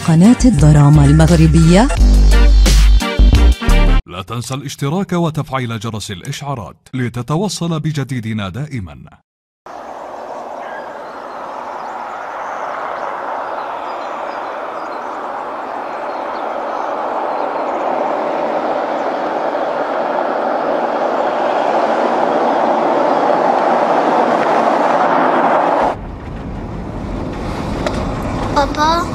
قناة الدراما المغربية. لا تنسى الاشتراك وتفعيل جرس الإشعارات لتتوصل بجديدنا دائما. Papa.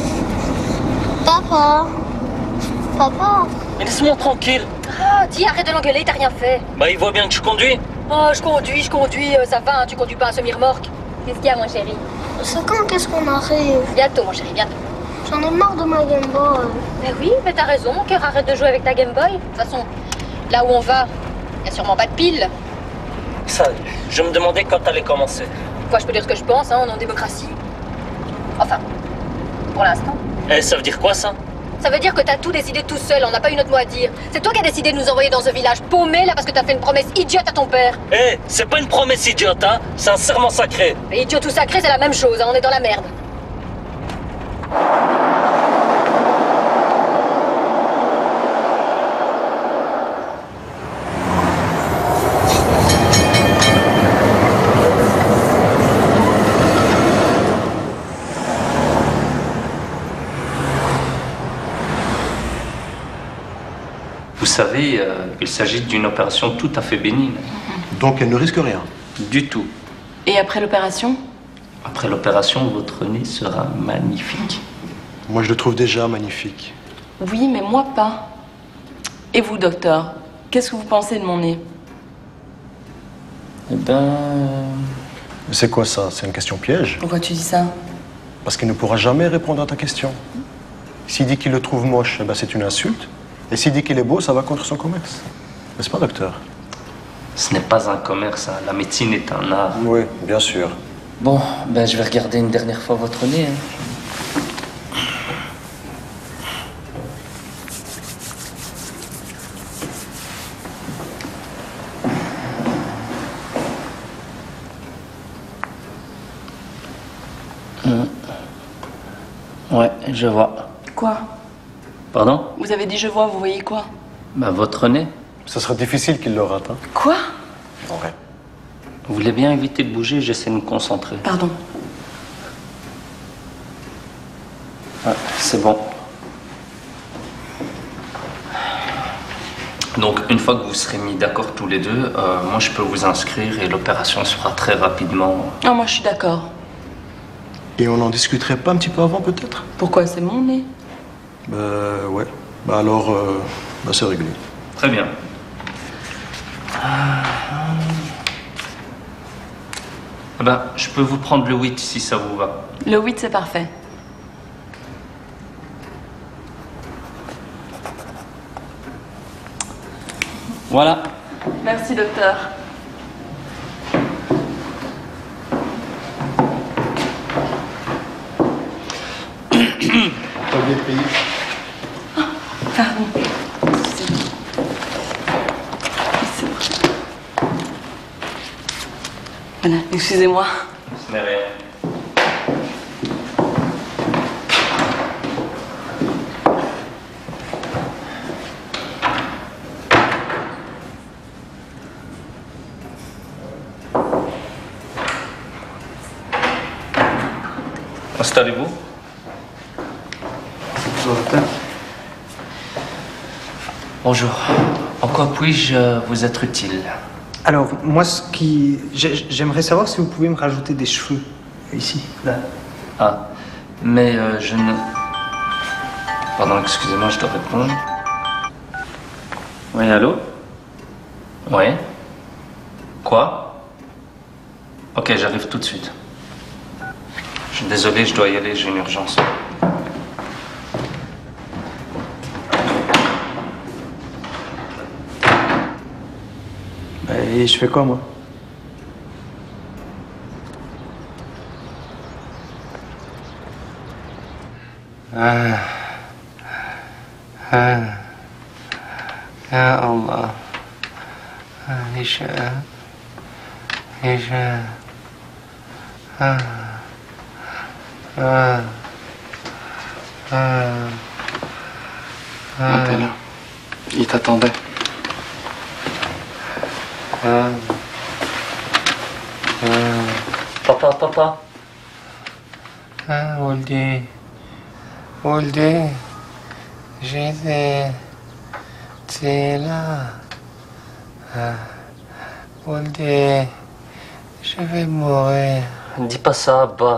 Papa. Papa. Mais laisse-moi tranquille. Ah, dis, arrête de l'engueuler, t'as rien fait. Bah, il voit bien que je conduis. Oh, je conduis, ça va, hein, tu conduis pas un semi-remorque. Qu'est-ce qu'il y a, mon chéri? C'est quand qu'est-ce qu'on arrive? Bientôt, mon chéri, bientôt. J'en ai marre de ma Game Boy. Mais oui, mais t'as raison, mon cœur, arrête de jouer avec ta Game Boy. De toute façon, là où on va, y a sûrement pas de pile. Ça, je me demandais quand t'allais commencer. Quoi, je peux dire ce que je pense, hein, on est en démocratie. Enfin, pour l'instant. Eh, ça veut dire quoi, ça? Ça veut dire que t'as tout décidé tout seul, on n'a pas eu notre mot à dire. C'est toi qui as décidé de nous envoyer dans ce village paumé, là, parce que t'as fait une promesse idiote à ton père. Eh, c'est pas une promesse idiote, hein. C'est un serment sacré. Et idiot tout sacré, c'est la même chose, hein, on est dans la merde. Vous savez, il s'agit d'une opération tout à fait bénigne. Donc elle ne risque rien? Du tout. Et après l'opération? Après l'opération, votre nez sera magnifique. Moi je le trouve déjà magnifique. Oui, mais moi pas. Et vous, docteur, qu'est-ce que vous pensez de mon nez? Eh ben... C'est quoi ça? C'est une question piège? Pourquoi tu dis ça? Parce qu'il ne pourra jamais répondre à ta question. S'il dit qu'il le trouve moche, eh ben c'est une insulte. Et s'il dit qu'il est beau, ça va contre son commerce. N'est-ce pas, docteur? Ce n'est pas un commerce, hein. La médecine est un art. Oui, bien sûr. Bon, ben je vais regarder une dernière fois votre nez. Hein. Ouais, je vois. Quoi? Pardon? Vous avez dit je vois, vous voyez quoi? Bah, votre nez. Ça sera difficile qu'il le rate, hein? Quoi? Ouais. Vous voulez bien éviter de bouger, j'essaie de me concentrer. Pardon. Ouais, c'est bon. Donc, une fois que vous serez mis d'accord tous les deux, moi je peux vous inscrire et l'opération se fera très rapidement. Non, moi je suis d'accord. Et on en discuterait pas un petit peu avant, peut-être? Pourquoi? C'est mon nez. Ouais. Bah alors, c'est réglé. Très bien. Je peux vous prendre le 8 si ça vous va. Le 8, c'est parfait. Voilà. Merci, docteur. Pas bien payé. Pardon. Voilà, excusez-moi. Ce n'est rien. Installez-vous. Bonjour. En quoi puis-je vous être utile? Alors, moi, j'aimerais savoir si vous pouvez me rajouter des cheveux. Ici, là. Ah, mais je ne... Pardon, excusez-moi, je dois répondre. Oui, allô? Oui? Quoi? Ok, j'arrive tout de suite. Je suis désolé, je dois y aller, j'ai une urgence. Et je fais quoi, moi? Ya Allah. T'es là. Il t'attendait. Papa. ولدي ولدي جيتي تيلا ولدي je vais mourir. Dis pas ça, Abba.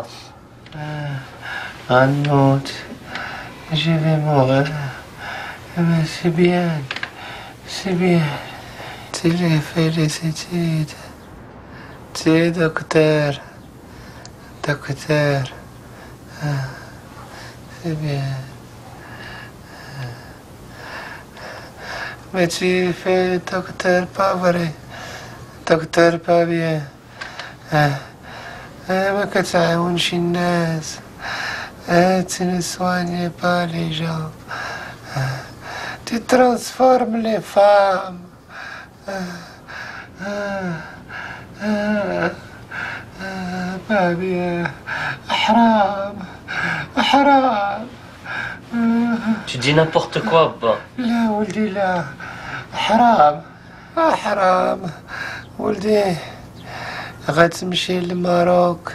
Anout, je vais mourir. Mais c'est bien, c'est bien. Tu l'as fait les études. Tu es docteur. Docteur. C'est bien. Mais tu fais docteur pas vrai. Docteur pas bien. ما كتعاونش الناس tu ne soignes pas les gens tu transformes les femmes pas bien حرام Tu dis n'importe quoi, Abba. لا ولدي لا حرام ولدي غتمشي للماروك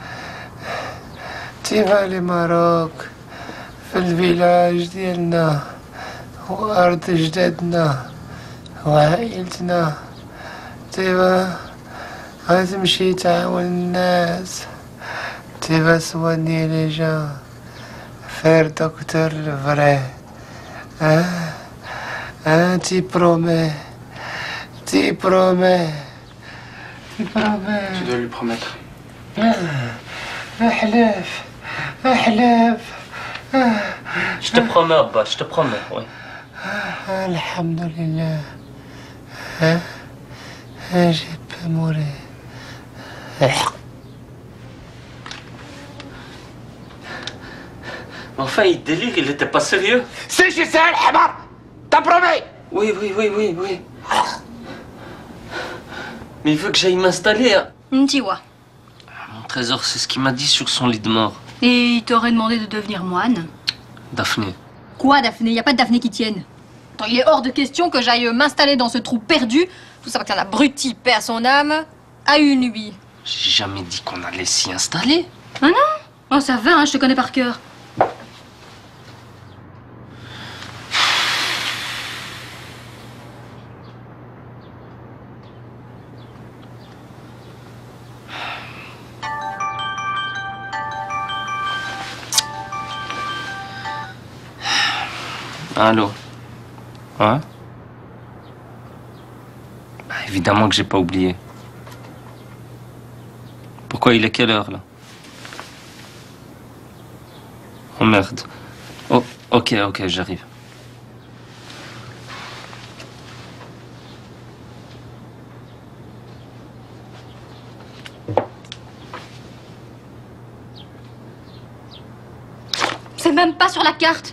تيفا لماروك في الفيلاج ديالنا وارض جدادنا وعائلتنا تيفا غتمشي تعاون الناس تيفا سواني لي جان فير دكتور الفري تي برومي Tu dois lui promettre. Je te promets, Abba, je te promets, oui. Alhamdulillah. J'ai pas mourir. Enfin, il délire, il était pas sérieux. Si, je sais, Hamar. T'as promis. Oui. Mais il veut que j'aille m'installer. Hein. Ntiwa. Mon trésor, c'est ce qu'il m'a dit sur son lit de mort. Et il t'aurait demandé de devenir moine. Daphné. Quoi, Daphné? Y a pas de Daphné qui tienne. Attends, il est hors de question que j'aille m'installer dans ce trou perdu. Tout ça parce qu'un abruti, paix à son âme, a eu une nuit. J'ai jamais dit qu'on allait s'y installer. Ah non? Oh, ça va, hein, je te connais par cœur. Allô? Ouais? Bah, évidemment que j'ai pas oublié. Pourquoi il est quelle heure là? Oh merde. Oh, ok, j'arrive. C'est même pas sur la carte.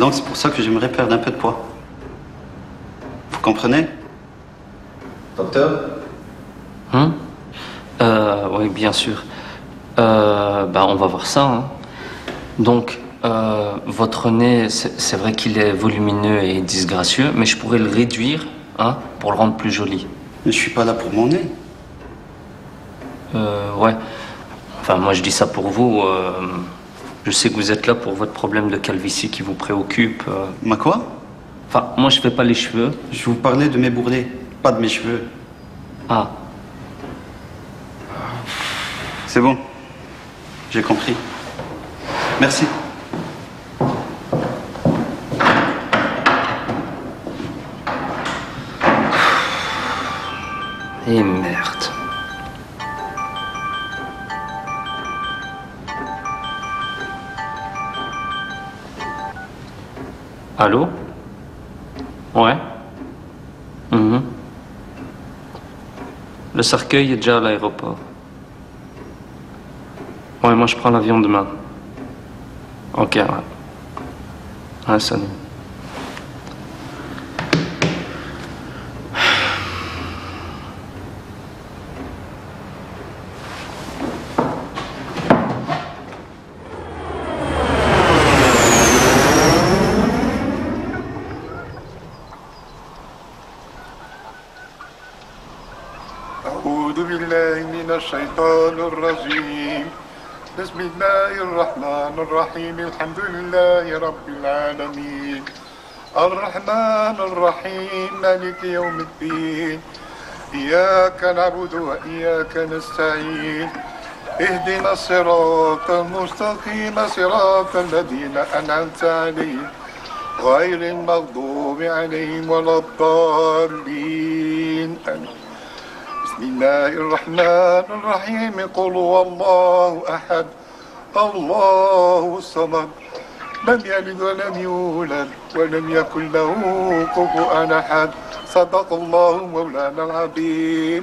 Donc c'est pour ça que j'aimerais perdre un peu de poids. Vous comprenez? Docteur? Oui, bien sûr. On va voir ça. Hein. Donc, votre nez, c'est vrai qu'il est volumineux et disgracieux, mais je pourrais le réduire pour le rendre plus joli. Mais je suis pas là pour mon nez. Ouais. Enfin, moi, je dis ça pour vous. Je sais que vous êtes là pour votre problème de calvitie qui vous préoccupe. Ma quoi? Enfin, moi, je fais pas les cheveux. Je vous parlais de mes bourrelets, pas de mes cheveux. Ah. C'est bon. J'ai compris. Merci. Et merde. Allô? Ouais. Le cercueil est déjà à l'aéroport. Ouais, moi je prends l'avion demain. Ok, ouais. Ouais, salut. أعوذ بالله من الشيطان الرجيم بسم الله الرحمن الرحيم الحمد لله رب العالمين الرحمن الرحيم مالك يوم الدين إياك نعبد وإياك نستعين اهدنا الصراط المستقيم صراط الذين أنعمت عليهم غير المغضوب عليهم ولا الضالين آمين. بسم الله الرحمن الرحيم قل هو الله أحد الله الصمد لم يلد ولم يولد ولم يكن له كفوا أحد صدق الله مولانا العظيم.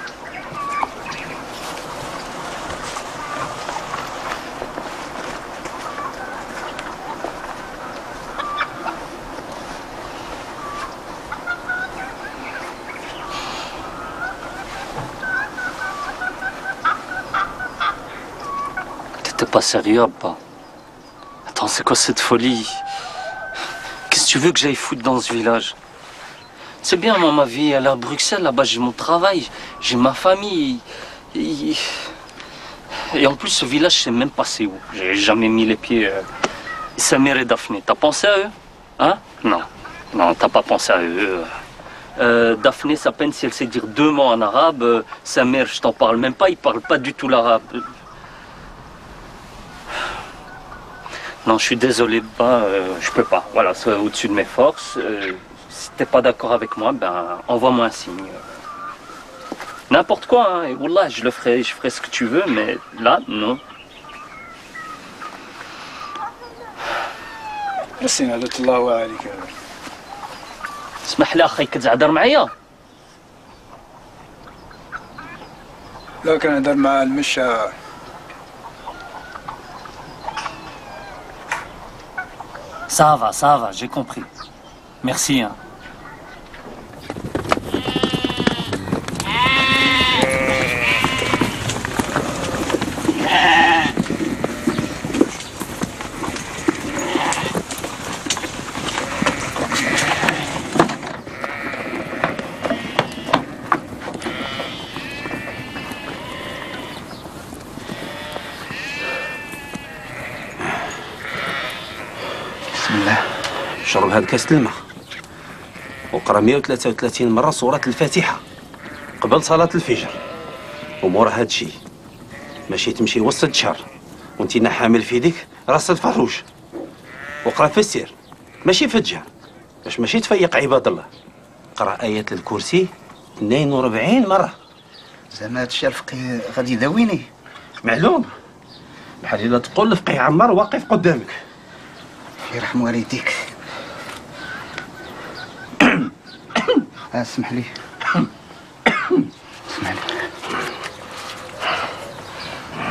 T'es pas sérieux, Abba? Attends, c'est quoi cette folie? Qu'est-ce que tu veux que j'aille foutre dans ce village? C'est bien, moi, ma vie, elle est à Bruxelles, là-bas, j'ai mon travail, j'ai ma famille. Et en plus, ce village, je sais même pas c'est où. J'ai jamais mis les pieds. Samir et Daphné, t'as pensé à eux? Hein? Non. Non, t'as pas pensé à eux. Daphné, sa peine si elle sait dire 2 mots en arabe. Samir, je t'en parle même pas, il parle pas du tout l'arabe. Non, je suis désolé, je peux pas. Voilà, c'est au-dessus de mes forces. Si t'es pas d'accord avec moi, envoie-moi un signe. N'importe quoi, hein. Et wallah, je ferai ce que tu veux, mais là, non. رد الله عليك. اسمح لي اخي كتهضر معايا؟ لا كنهضر مع المشى. Ça va, j'ai compris. Merci, hein. شرب هاد كاس الماء وقرا 133 مرة سورة الفاتحة قبل صلاة الفجر، ومورا هاد الشي ماشي تمشي وسط الشهر وانتينا حامل في يديك راس الفروج، وقرا في السير ماشي في الجهر باش ماشي تفيق عباد الله. قرا آيات الكرسي 42 مرة. زعما هادشي الفقيه غادي يداويني؟ معلوم، بحال الا تقول الفقيه عمار واقف قدامك. يرحم والديك. اسمح لي. اسمح لي.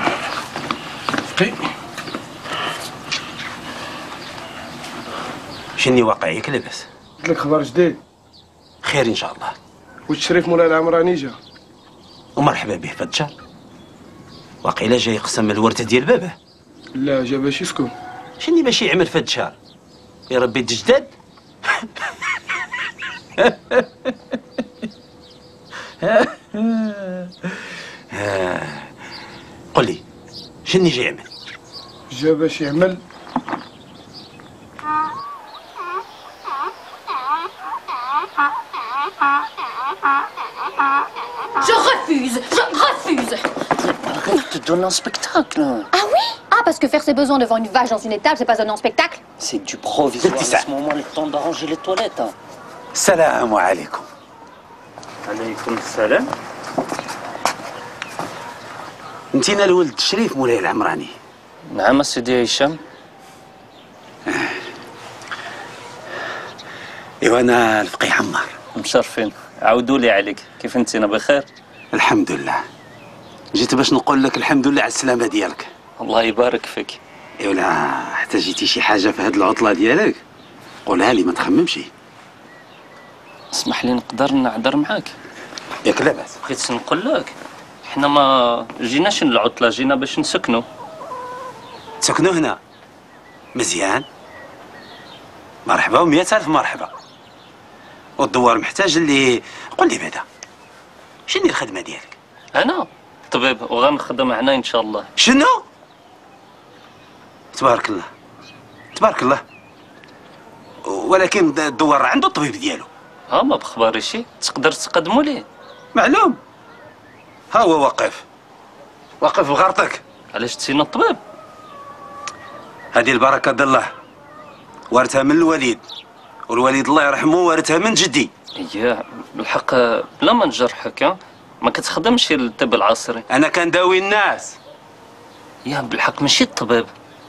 فقيه شني واقعيك لاباس؟ قلت لك خبر جديد. خير ان شاء الله. والشريف مولاي العمراني جا. ومرحبا به فدشر. واقيلا جاي يقسم الورثه ديال باباه. لا جا باش يسكن. شني باش يعمل فدشر؟ يا ربي تجدد. قل لي شني جاي يعمل؟ جا باش يعمل Je refuse. Arrête de donner un spectacle. Ah oui? Ah, parce que faire ses besoins devant une vache dans une étable, c'est pas donner un spectacle? C'est du provisoire. Laisse-moi le temps d'arranger les toilettes. السلام عليكم. عليكم السلام. انتينا الولد الشريف مولاي العمراني. نعم سيدي هشام. ايوا انا الفقيه عمار. مشرفين. عاودوا لي عليك، كيف انتينا بخير؟ الحمد لله. جيت باش نقول لك الحمد لله على السلامه ديالك. الله يبارك فيك. ايوا احتاجيتي شي حاجه في هاد العطله ديالك قولها لي ما تخممش. اسمح لي نقدر نعذر معاك؟ ياك لاباس. بغيت نقول لك حنا ما جيناش للعطله، جينا باش نسكنوا. تسكنوا هنا؟ مزيان. مرحبا ومئة ألف مرحبا. والدوار محتاج اللي قول لي بعدا شنو الخدمه ديالك؟ انا طبيب وغنخدم هنا ان شاء الله. شنو؟ تبارك الله تبارك الله. ولكن الدوار عنده الطبيب ديالو. ها ما بخباري شي، تقدر تقدموا ليه. معلوم. ها هو واقف بغرتك. علاش تسينا الطبيب؟ هذه البركه ديال الله وارثها من الوالد، والوالد الله يرحمه وارثها من جدي. اييه بالحق بلا ما نجرحك ما كتخدمش الطب العصري. انا كنداوي الناس. يا بالحق ماشي الطبيب.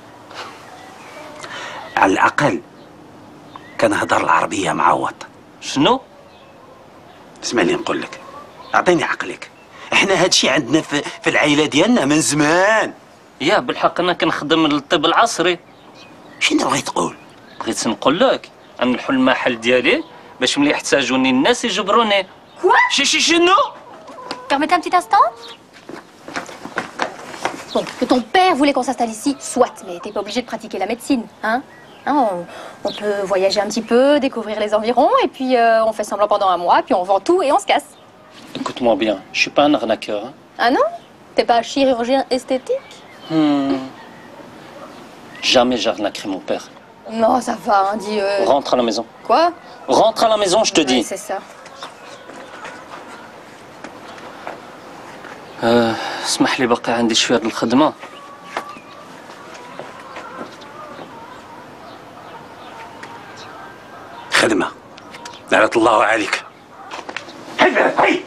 على الاقل كنهضر العربيه معوض. شنو؟ اسمع لي نقول لك، اعطيني عقلك. احنا هادشي عندنا في العائله ديالنا من زمان. يا بالحق انا كنخدم الطب العصري. شنو بغيت تقول؟ بغيت نقول لك انا نحل المحل ديالي باش ملي يحتاجوني الناس يجبروني. شنو؟ Permettez un petit instant. Bon, que ton père voulait qu'on s'installe ici, soit, mais t'es pas obligé de pratiquer la médecine, hein? On peut voyager un petit peu, découvrir les environs, et puis on fait semblant pendant un mois, puis on vend tout et on se casse. Écoute-moi bien, je suis pas un arnaqueur. Ah non? T'es pas chirurgien esthétique? Jamais j'arnaquerai mon père. Non, ça va, hein, dis... Rentre à la maison. Quoi? Rentre à la maison, je te dis. Ouais, c'est ça. اسمح لي باقي عندي شويه د الخدمه. خدمه لعنة الله عليك. هاي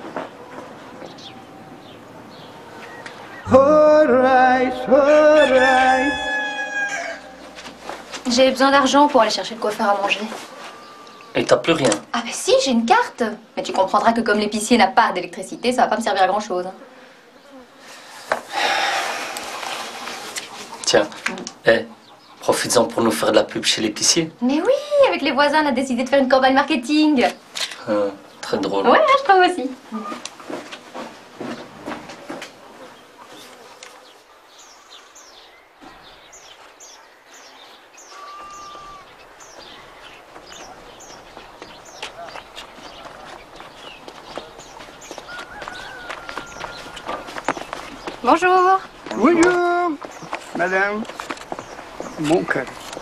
J'ai besoin d'argent pour aller chercher le coiffeur à manger. Et t'as plus rien? Ah bah si, j'ai une carte. Mais tu comprendras que comme l'épicier n'a pas d'électricité, ça va pas me servir à grand chose. Tiens, profites-en pour nous faire de la pub chez l'épicier. Mais oui, avec les voisins, on a décidé de faire une campagne marketing. Très drôle. Ouais, je trouve aussi. Bonjour. Bonjour, madame. Mon cœur.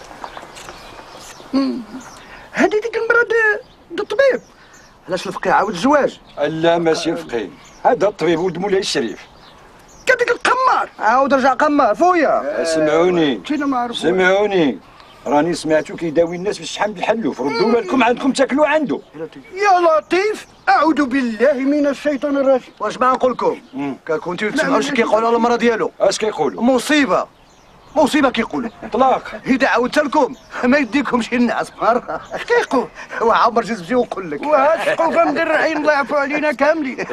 هذه ديك المرأة د الطبيب. علاش الفقيه عاود الزواج؟ لا ماشي الفقيه، هذا الطبيب ولد مولاي الشريف. كديك القمار عاود رجع قمار فويا. سمعوني راني سمعتو كيداوي الناس بالشحم بالحلوف، ردوا لكم عندكم تاكلوا عنده. يا لطيف اعوذ بالله من الشيطان الرجيم. واش ما نقول لكم؟ كنتو تسمعوا اش كيقولوا على المرأة ديالو؟ اش كيقولوا؟ مصيبه كيقولوا. طلاق. اذا عاودت لكم ما يديكمش الناس مرة. اش كيقول؟ هو عمر جيت نمشي ونقول لك. وهاد القوفه مدرعين الله يعفو علينا كاملين.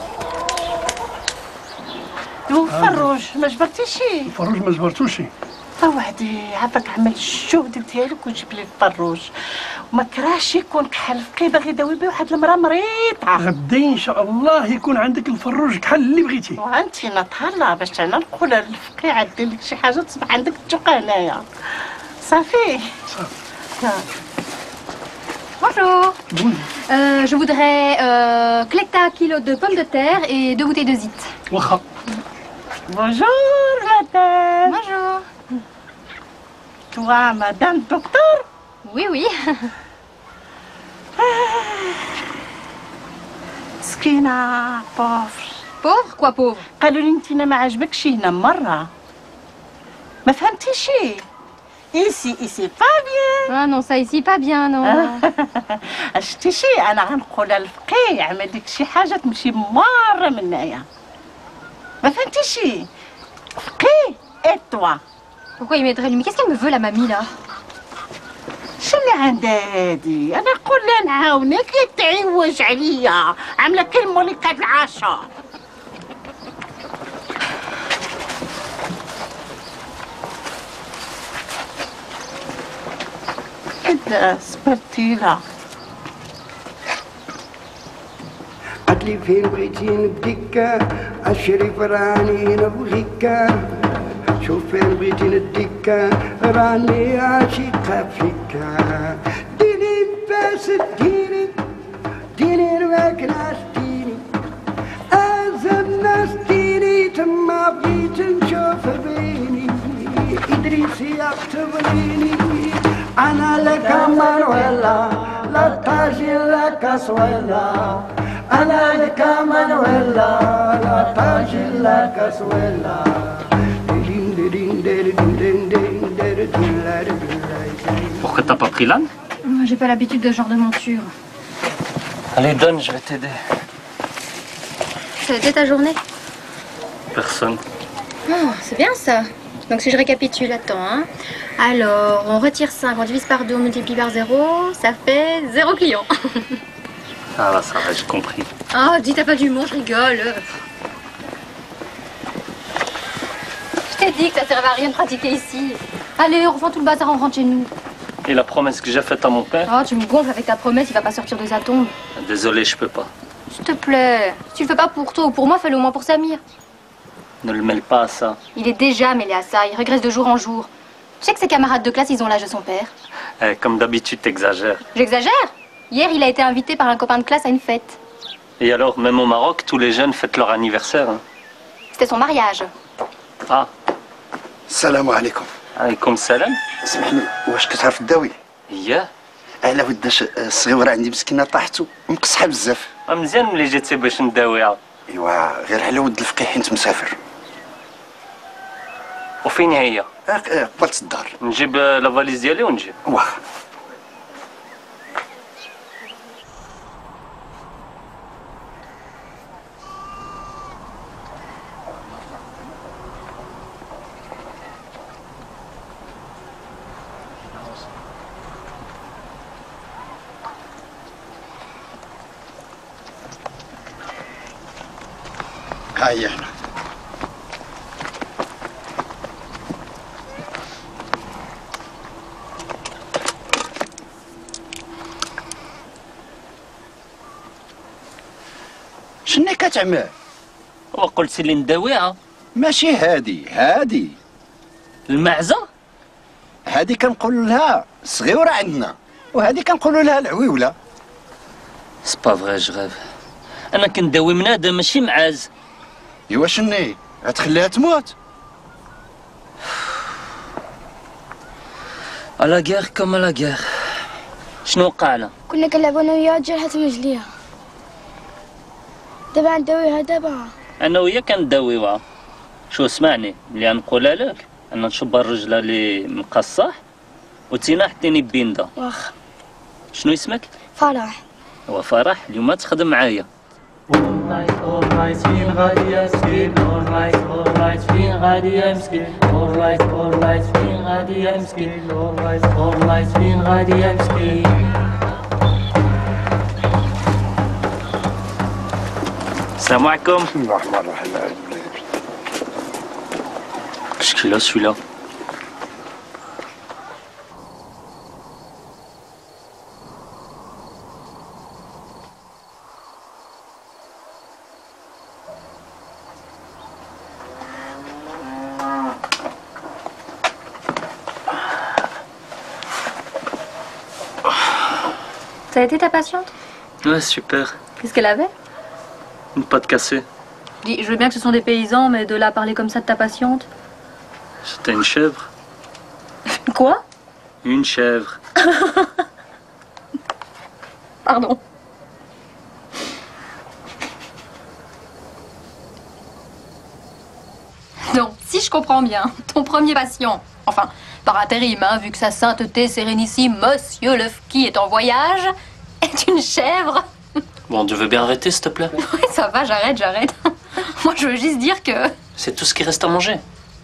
وفروج ما جبرتيش شي؟ فروج ما جبرتوش. وحدي عافاك عمل الجهد ديالك وجيب لي الفروج وما كراهش يكون كحل فقي باغي يداوي بيه واحد المراه مريضه. غدا ان شاء الله يكون عندك الفروج كحل اللي بغيتي. وانت نتهلا باش انا نقول للفقي عدي لك شي حاجه تصبح عندك الثقه هنايا. صافي Bonjour. Je voudrais Clecta kilo de pommes de terre et 2 bouteilles de zit. واخا. Bonjour madame. Bonjour. Toi madame docteur? Oui oui. مسكينة pauvre. Pauvre quoi pauvre? قالوا لي انت ما عجبكش هنا مرة. ما فهمتيش؟ ici pas bien. Ah non ça ici pas bien non. شتي شي انا غنقول للفقيه يعمل لك شي حاجه تمشي مره من هنايا. ما فهمتيش؟ فقيه et toi. Pourquoi il m'aiderait lui? Mais qu'est-ce qu'elle me veut la mamie là? شنو عندها هادي؟ انا نقول لها نعاونك تعوج عليا عامله كلمه لك هاد العاشر. كده سبرتيلا. عدلي فين بغيتي نديك الشريف راني نبغيك شوف فين بغيتي نديك راني عاشقة فيك ديني باس ديني رواك ناس ديني أزم ناس ديني تما بغيت نشوف بيني إدريسي يكتبني أنا لك مانويلا لا تاجي لك سويلا أنا لك مانويلا لا تاجي لك سويلا. Pourquoi t'as pas pris l'âne? J'ai pas l'habitude de ce genre de monture. Allez donne, je vais t'aider. Ça a été ta journée? Personne. Oh, c'est bien ça. Donc si je récapitule, attends. Hein. Alors, on retire 5, on divise par 2, on multiplie par 0, ça fait 0 client. Ah là, ça va, j'ai compris. Oh, dis t'as pas d'humour, je rigole. Je t'ai dit que ça servait à rien de pratiquer ici. Allez, on refend tout le bazar, on rentre chez nous. Et la promesse que j'ai faite à mon père? Oh, tu me gonfles avec ta promesse, il va pas sortir de sa tombe. Désolé, je peux pas. S'il te plaît, si tu le fais pas pour toi ou pour moi, fais-le au moins pour Samir. Ne le mêle pas à ça. Il est déjà mêlé à ça, il régresse de jour en jour. Tu sais que ses camarades de classe, ils ont l'âge de son père. Comme d'habitude, t'exagères. J'exagère? Hier, il a été invité par un copain de classe à une fête. Et alors, même au Maroc, tous les jeunes fêtent leur anniversaire. Hein. C'était son mariage. Ah. السلام عليكم. عليكم السلام. سمحني واش كتعرف الداوي؟ اياه. على وداش الصغيره عندي مسكينه طاحت ومكسحه بزاف. مزيان ملي جيتي باش نداويها. ايوا غير على ود الفقيه حيت مسافر. وفين هي؟ قبلت الدار. نجيب لافاليز ديالي ونجي. واخا. هاي احنا. شنو كتعمل؟ وقلت لي نداويها. ماشي هادي المعزة؟ هادي كنقولوا لها صغيرة عندنا وهادي كنقولوا لها العويولة. سي با فغي جو غيف. انا كنداوي منادم ماشي معاز. ايوا شني غتخليها تموت؟ على غير كوم على غير. شنو وقع لها؟ كنا كنلعبوا انا وياها جرحت رجليها. دابا نداويها دابا. انا وياك كنداويوها. شو اسمعني اللي غنقولها لك انا نشب الرجله اللي مقصح وتينا حطيني بيندا. واخا. شنو اسمك؟ فرح. هو فرح اليوم تخدم معايا. Alright, فين غادي يا مسكين. Alright, فين غادي يا مسكين. Alright, فين غادي يا مسكين. Alright, فين غادي يا مسكين. السلام عليكم. بسم الله الرحمن الرحيم. Qu'est-ce qu'il a celui-là? Ça a été ta patiente? Ouais, super. Qu'est-ce qu'elle avait? Une patte cassée. Dis, je veux bien que ce sont des paysans, mais de là à parler comme ça de ta patiente? C'était une chèvre. Quoi? Une chèvre. Pardon. Donc, si je comprends bien, ton premier patient, enfin, par intérim, hein, vu que sa sainteté sérénissime, Monsieur Lefki est en voyage, est une chèvre. Bon, tu veux bien arrêter, s'il te plaît? Oui, ça va, j'arrête. Moi, je veux juste dire que... C'est tout ce qui reste à manger.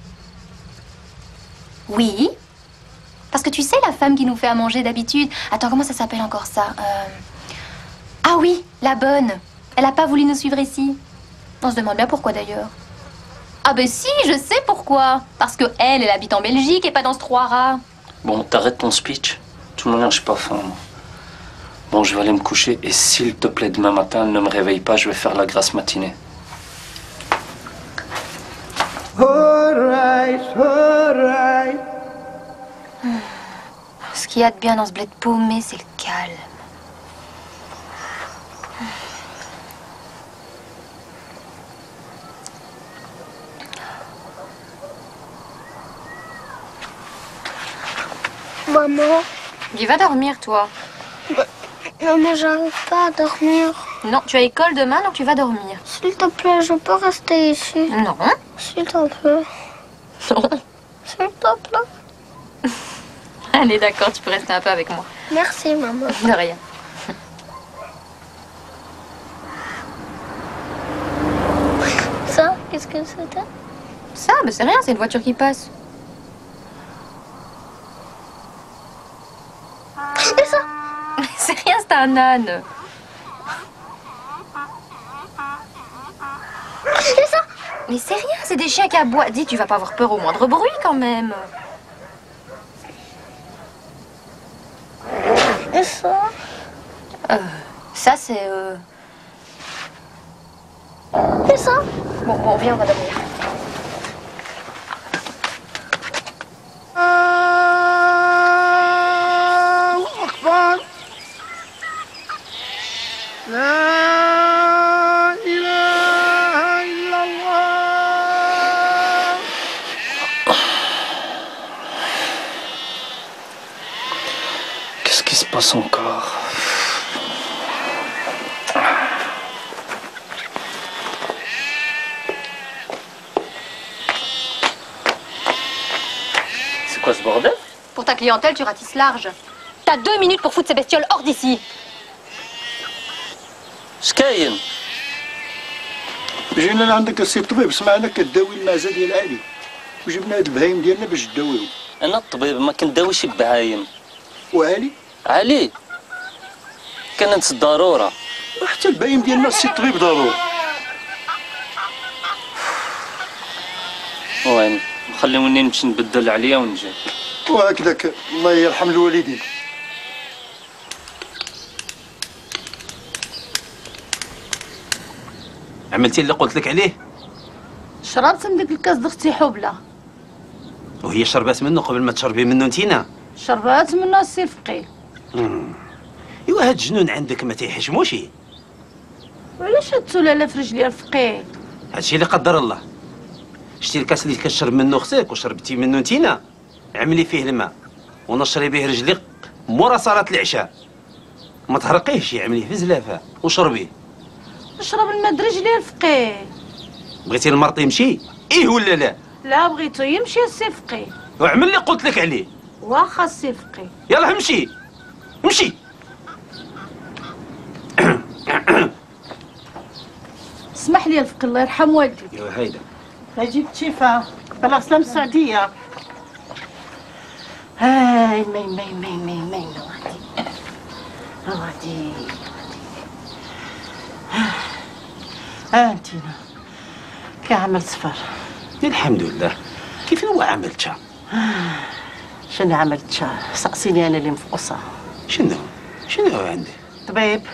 Oui. Parce que tu sais, la femme qui nous fait à manger d'habitude... Attends, comment ça s'appelle encore ça? Ah oui, la bonne. Elle n'a pas voulu nous suivre ici. On se demande bien pourquoi d'ailleurs. Ah ben si, je sais pourquoi. Parce que elle habite en Belgique et pas dans ce trois rats. Bon, t'arrêtes ton speech. De toute manière, je suis pas faim, moi. Bon, je vais aller me coucher et s'il te plaît, demain matin, ne me réveille pas, je vais faire la grasse matinée. Alright. Ce qu'il y a de bien dans ce bled paumé, c'est le calme. Maman. Il va dormir, toi. Maman, j'arrive pas à dormir. Non, tu as école demain, donc tu vas dormir. S'il te plaît, je peux rester ici. Non. S'il te plaît. Non. S'il te plaît. Allez, d'accord, tu peux rester un peu avec moi. Merci, maman. De rien. Ça, qu'est-ce que c'était? Ça, mais c'est rien, c'est une voiture qui passe. C'est ça. C'est rien, c'est un âne. C'est ça. Mais c'est rien, c'est des chiens qui aboient. Dis, tu vas pas avoir peur au moindre bruit quand même. Et ça? Ça, c'est... C'est ça. Bon, viens, on va dormir. Qu'est-ce qui se passe encore? C'est quoi ce bordel? Pour ta clientèle, tu ratisses large. T'as 2 minutes pour foutre ces bestioles hors d'ici. شكاين؟ جينا لعندك السي الطبيب سمعنا كداوي المعزه ديال علي وجبنا هاد البهايم ديالنا باش تداويهم. انا الطبيب ما كنداويش ببهايم. وعلي؟ علي كانت ضروره. وحتى البهايم ديالنا السي الطبيب ضروري. وين؟ خليوني نمشي نبدل عليا ونجي. وهكذاك الله يرحم الوالدين. عملتي اللي قلت لك عليه؟ شربت من ديك الكاس د اختي حبلة. وهي شربات منه قبل ما تشربي منه انتينا؟ شربات منه السي الفقيه. ايوا هاد الجنون عندك ما تيحشموش. وعلاش هاد السلاله في رجلي الفقيه؟ هادشي اللي قدر الله. شتي الكاس اللي كتشرب منه اختك وشربتي منه انتينا؟ عملي فيه الماء ونشري به رجليك مورا صلاة العشاء. ما تهرقيهش، عمليه في زلافه وشربيه. نشرب الماء د رجلي الفقيه. بغيتي المرض يمشي؟ ايه ولا لا؟ لا بغيتو يمشي السي الفقيه. وعمل اللي قلت لك عليه. واخا السي الفقيه. يلاه امشي امشي. اسمح لي الفقيه الله يرحم والديك. ايوا هايدا جبت شفا بلا سلام السعوديه. هاي مي غادي انتينا كي عملت صفر. الحمد لله. كيف هو عملتها؟ شنو عملتها؟ سقسيني انا اللي مفقوصه. شنو عندي؟ طبيب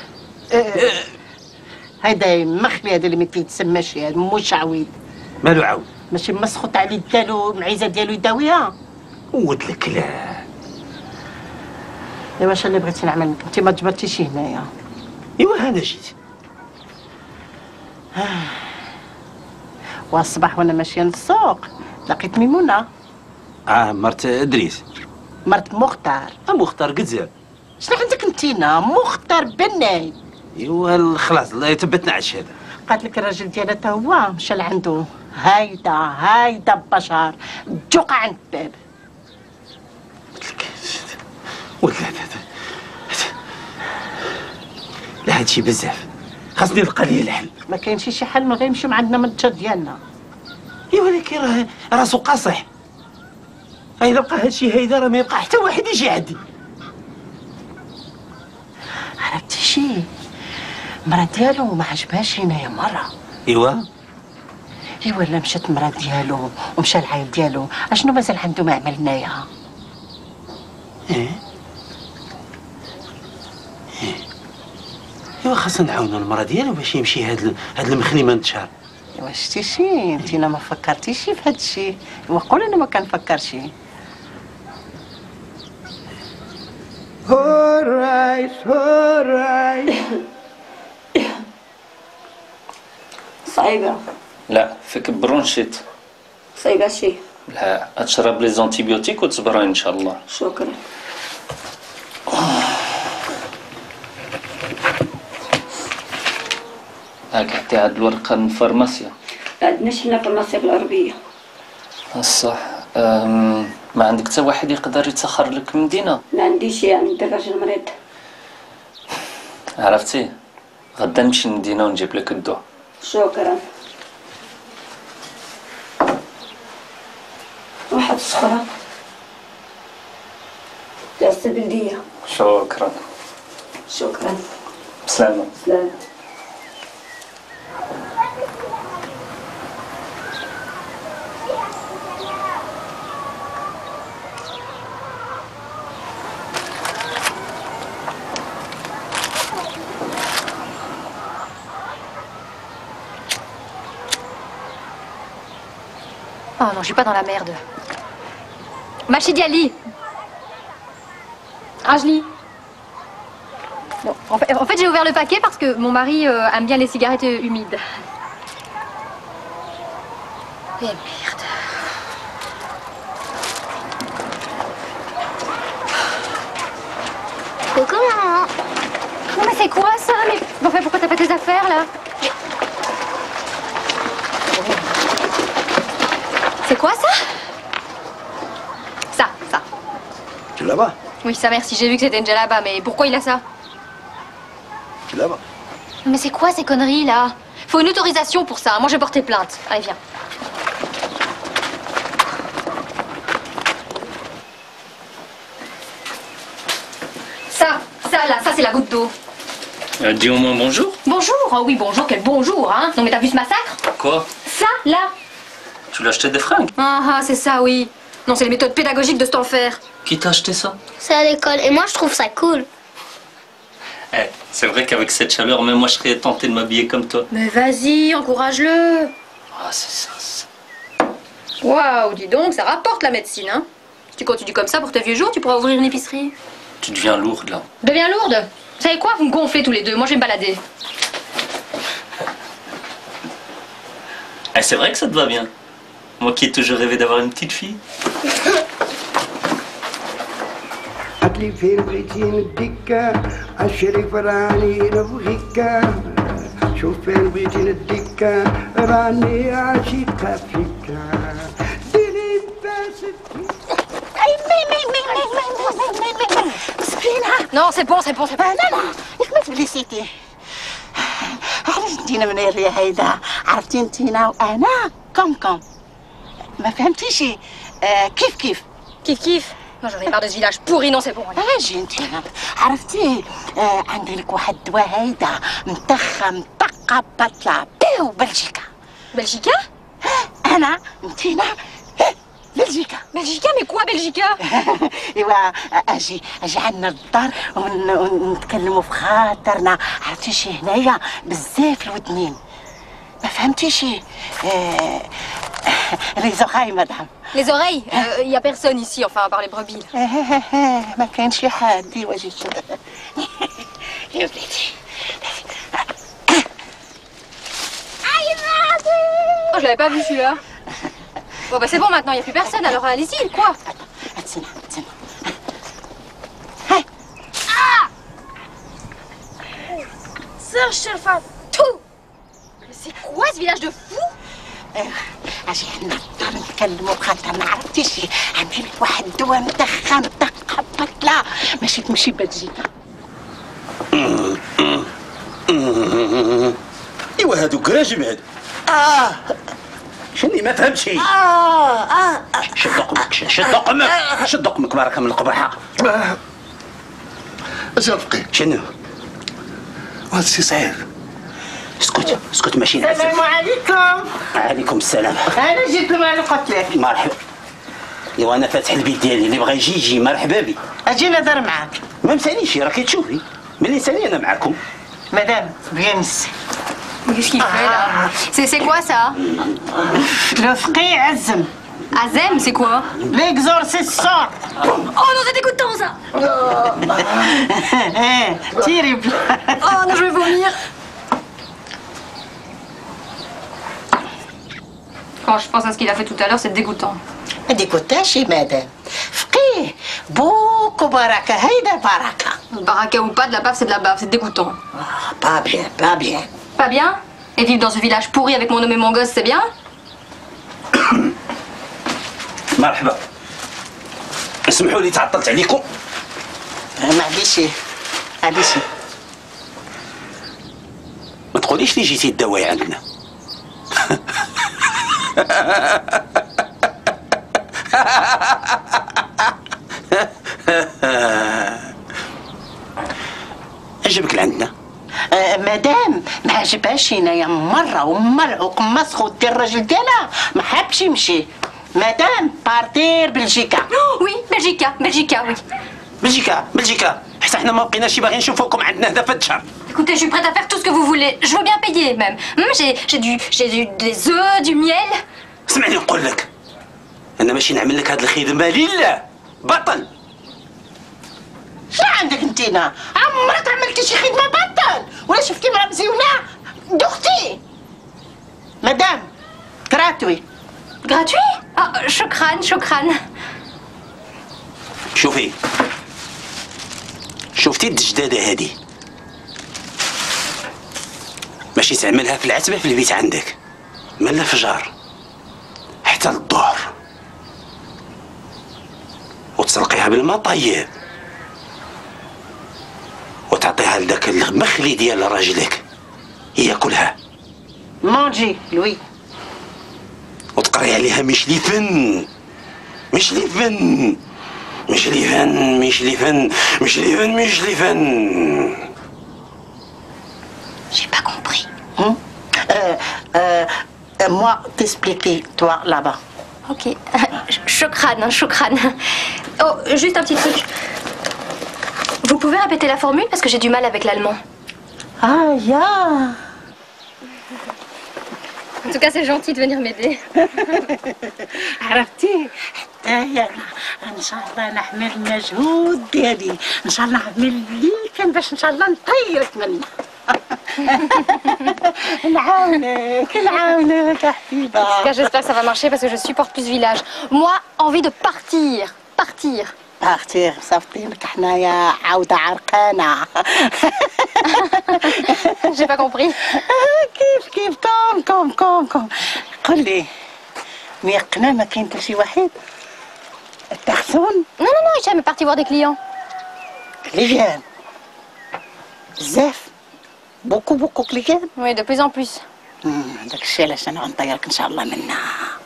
هيدا مخلي هذا اللي ما كيتسماش هذا مش عويد. مالو عاود؟ ماشي مسخط عليه الدالو المعيزه ديالو يداويها. ود لك لا ايوا اش اللي بغيتي نعمل لك؟ انت ما تجبرتيش هنايا. ايوا هذا جيت. والصباح وانا ماشيه للسوق لقيت ميمونه. مرت ادريس. مرت مختار. مختار قزاب. شنو عندك انتينا؟ مختار بناي. ايوا خلاص الله يثبتنا على الشهاده. قالت لك الراجل ديالها تا هو مشى لعندو. هايدا بشار جوقع عند الباب. قلت لك ولا لا هادشي بزاف، خاصني نلقى ليه الحل. ما كاينش شي حل من غير نمشيو عندنا من التجار ديالنا. ايوا ولكن راسو قاصح. الا بقى هادشي هيدا راه ما يبقى حتى واحد يجي عندي. عرفتي شي؟ المرا ديالو ما عجبهاش هنايا مرة. ايوا لا مشات المرا ديالو ومشى العائل ديالو، اشنو مازال عنده ما عمل هنايا؟ ايوا خاصنا نعاونوا المرا ديالو باش يمشي هاد المخلي ما انتشار. ايوا شتي شي؟ انتينا ما فكرتيش في هاد الشيء. ايوا قولي انا ما كنفكرش. هورايس صعيبة. لا فيك برونشيت. صعيبة شي. لا تشرب لي زونتيبيوتيك وتصبري ان شاء الله. شكرا. هاك عطي هاد الورقة من الفارماسيا. ما عندناش حنا فارماسيا بالعربية. صح. ما عندك حتى واحد يقدر يتسخر لك مدينة؟ ما عنديش، عند الراجل مريض. عرفتي غدا نمشي للمدينة ونجيب لك الدواء. شكرا. واحد الصخرة تاع السبلدية. شكرا. بسلامة. سلام. Oh non, je suis pas dans la merde. Machidi Ali. Rajli. Bon, en fait j'ai ouvert le paquet parce que mon mari aime bien les cigarettes humides. Eh merde. Coucou maman. Non mais c'est quoi ça? Mais enfin, pourquoi t'as pas tes affaires là? C'est quoi ça? Ça. Là-bas. Oui, ça merci, j'ai vu que c'était une djellaba, mais pourquoi il a ça? Là-bas. Mais c'est quoi ces conneries là? Faut une autorisation pour ça, moi je vais porter plainte. Allez, viens. Ça c'est la goutte d'eau. Dis au moins bonjour. Bonjour? Oh oui, bonjour, quel bonjour, hein? Non mais t'as vu ce massacre? Quoi? Ça, là. Tu l'as acheté des fringues? Ah, c'est ça, oui. Non, c'est les méthodes pédagogiques de ce enfer. Qui t'a acheté ça? C'est à l'école et moi je trouve ça cool. C'est vrai qu'avec cette chaleur, même moi je serais tenté de m'habiller comme toi. Mais vas-y, encourage-le. Ah, c'est ça. Waouh, dis donc, ça rapporte la médecine, hein? Si tu continues comme ça pour tes vieux jours, tu pourras ouvrir une épicerie. Tu deviens lourde là. Deviens lourde? Vous savez quoi? Vous me gonflez tous les deux, moi je vais me balader. C'est vrai que ça te va bien. Moi qui ai toujours rêvé d'avoir une petite fille. هاتلي فين بغيتي نديك الشريف راني نبغيك شوف فين بغيتي نديك راني عاشقة فيك ديري باسك. Non, c'est bon. لا ياك ما تبليسيتي. عرفتي انتينا من الريا هيدا، عرفتي انتينا وانا كم ما فهمتيش. كيف Moi j'en ai marre de ce village pourri, non c'est bon. اجي انتينا. عرفتي عندي لك واحد الدواء هيدا مطخه مطقه بطلة بيو بلجيكا. بلجيكا؟ انا انتينا بلجيكا. Mais quoi Belgica? ايوا اجي عندنا للدار ونتكلموا في خاطرنا. عرفتي شي هنايا بزاف الودنين ما فهمتيش. لي زوخاي مدام Les oreilles, il y a personne ici, enfin, à part les brebis. ما كان شي حد يواجه يا وليدي. Oh, je l'avais pas vu celui-là. Bon, bah c'est bon maintenant, il n'y a plus personne, alors allez-y, quoi. Serge Sherfan. Tout. Mais c'est quoi ce village de fous? اجي نقدر نكلمو خاطر ما عرفتيش عندي لك واحد الدواء مدخن تقبط لا ماشي تمشي بلجيكا. ايوا هادو كراجم هادو. شني ما فهمتش. شد قمك شد قمك شد قمك بارك من القبحه. اجي الفقيه. شنو؟ وهذا الشيء صعيب. اسكت اسكت ماشي نعسف. السلام عليكم. وعليكم السلام. انا جيت لما قلت لك. مرحبا. ايوا انا فاتح البيت ديالي اللي بغى يجي يجي مرحبا بي. اجي نهضر معاك. ما مساليش راكي تشوفي ملي سالي انا معاكم. مدام فينس. Qu'est-ce qu'il fait là? C'est quoi ça? Le frère Azem. Azem, c'est quoi? L'exorcisme. Oh non, c'est dégoûtant ça! Terrible. Oh non, je vais vomir. Quand je pense à ce qu'il a fait tout à l'heure, c'est dégoûtant. dégoûtant chez madame. فقيه beaucoup baraka هيدا baraka. Baraka ou pas, de la baffe, c'est de la baffe, c'est dégoûtant. Pas bien, pas bien. Pas bien? Et vivre dans ce village pourri avec mon homme et mon gosse, c'est bien? مرحبا. اسمحوا لي تعطلت عليكم. معليش معليش. ما تقوليش لي جيتي تداوي عندنا. عجبك لعندنا؟ مدام ما عجبهاش هنايا مرة ومرعوق مسخو ديال الراجل ديالها ما حبش يمشي. مدام بارتير بلجيكا. وي بلجيكا بلجيكا وي. بلجيكا حتى حنا ما بقيناش باغيين نشوفوكم عندنا هنا في الشهر. Écoutez, je suis prête à faire tout ce que vous voulez. Je veux bien payer même. J'ai des œufs, du miel. اسمعني نقول لك انا ماشي نعمل لك هاد الخدمه لله بطل. شنو عندك انتينا؟ عمرك عملتي شي خدمه بطل ولا شفتي مع مزيونه دختي؟ مدام gratuit. Gratuit? Ah, شكرا. شوفتي الدجداده هادي ماشي تعملها في العتبه في البيت عندك من الفجار حتى للظهر وتسلقيها بالماء طيب وتعطيها لذاك المخلي ديال راجلك ياكلها. مونجي لوي. وتقري عليها مش لي فن. J'ai pas compris. Moi, t'expliquer, toi, là-bas. Ok. Shukran. Oh, juste un petit truc. Vous pouvez répéter la formule parce que j'ai du mal avec l'allemand. Ah, ya. En tout cas, c'est gentil de venir m'aider. عرفتي حتى ان شاء الله نعمل المجهود ديالي ان شاء الله نعمل اللي كان باش ان شاء الله نطيرك منه. نعاونك يا حبيبه. En tout cas, j'espère que ça va marcher parce que je supporte plus ce village. Moi, envie de partir. اختي صافطين لك حنايا عاوده عرقانه. J'ai pas compris. كيف كوم قل لي ميقنا ما كاين حتى شي واحد التخسون. Non, il est jamais parti voir des clients. كليان بزاف بوكو كليان. Oui, de plus en plus. داك الشيء علاش انا غنطيرك ان شاء الله منها.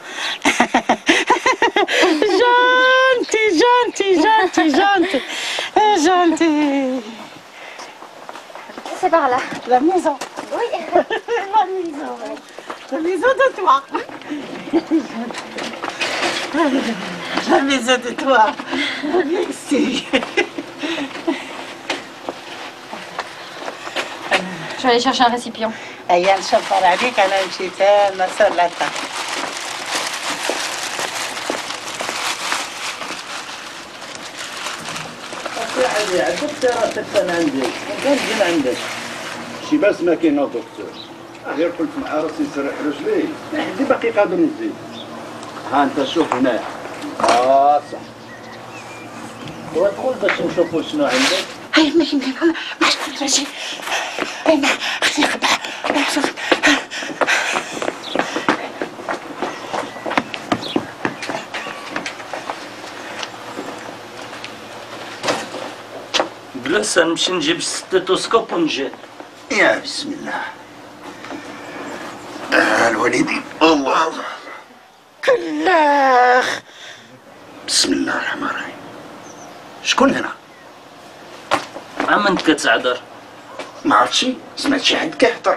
Gentil. C'est par là. La maison. Oui. La maison de toi. La maison de toi. Viens ici. Je vais aller chercher un récipient. هيا نشفر عليك انا مشيت ما صلاتها. اللي عندك سيراتك انا عندي كان جينا عندك شي باس ما كاين دكتور غير قلت مع راسي نسرح رجلي ما حدي باقي قادر نزيد ها انت شوف هنا صح وادخل باش نشوفوا شنو عندك. هاي ما شفت رجلي انا خليني نخبع جلس نمشي نجيب الستيتوسكوب ونجي. يا بسم الله الوالدين الله كلاخ. بسم الله الرحمن الرحيم. شكون هنا؟ عمن كتعذر؟ ما عرفتش سمعت شي حد كيهضر.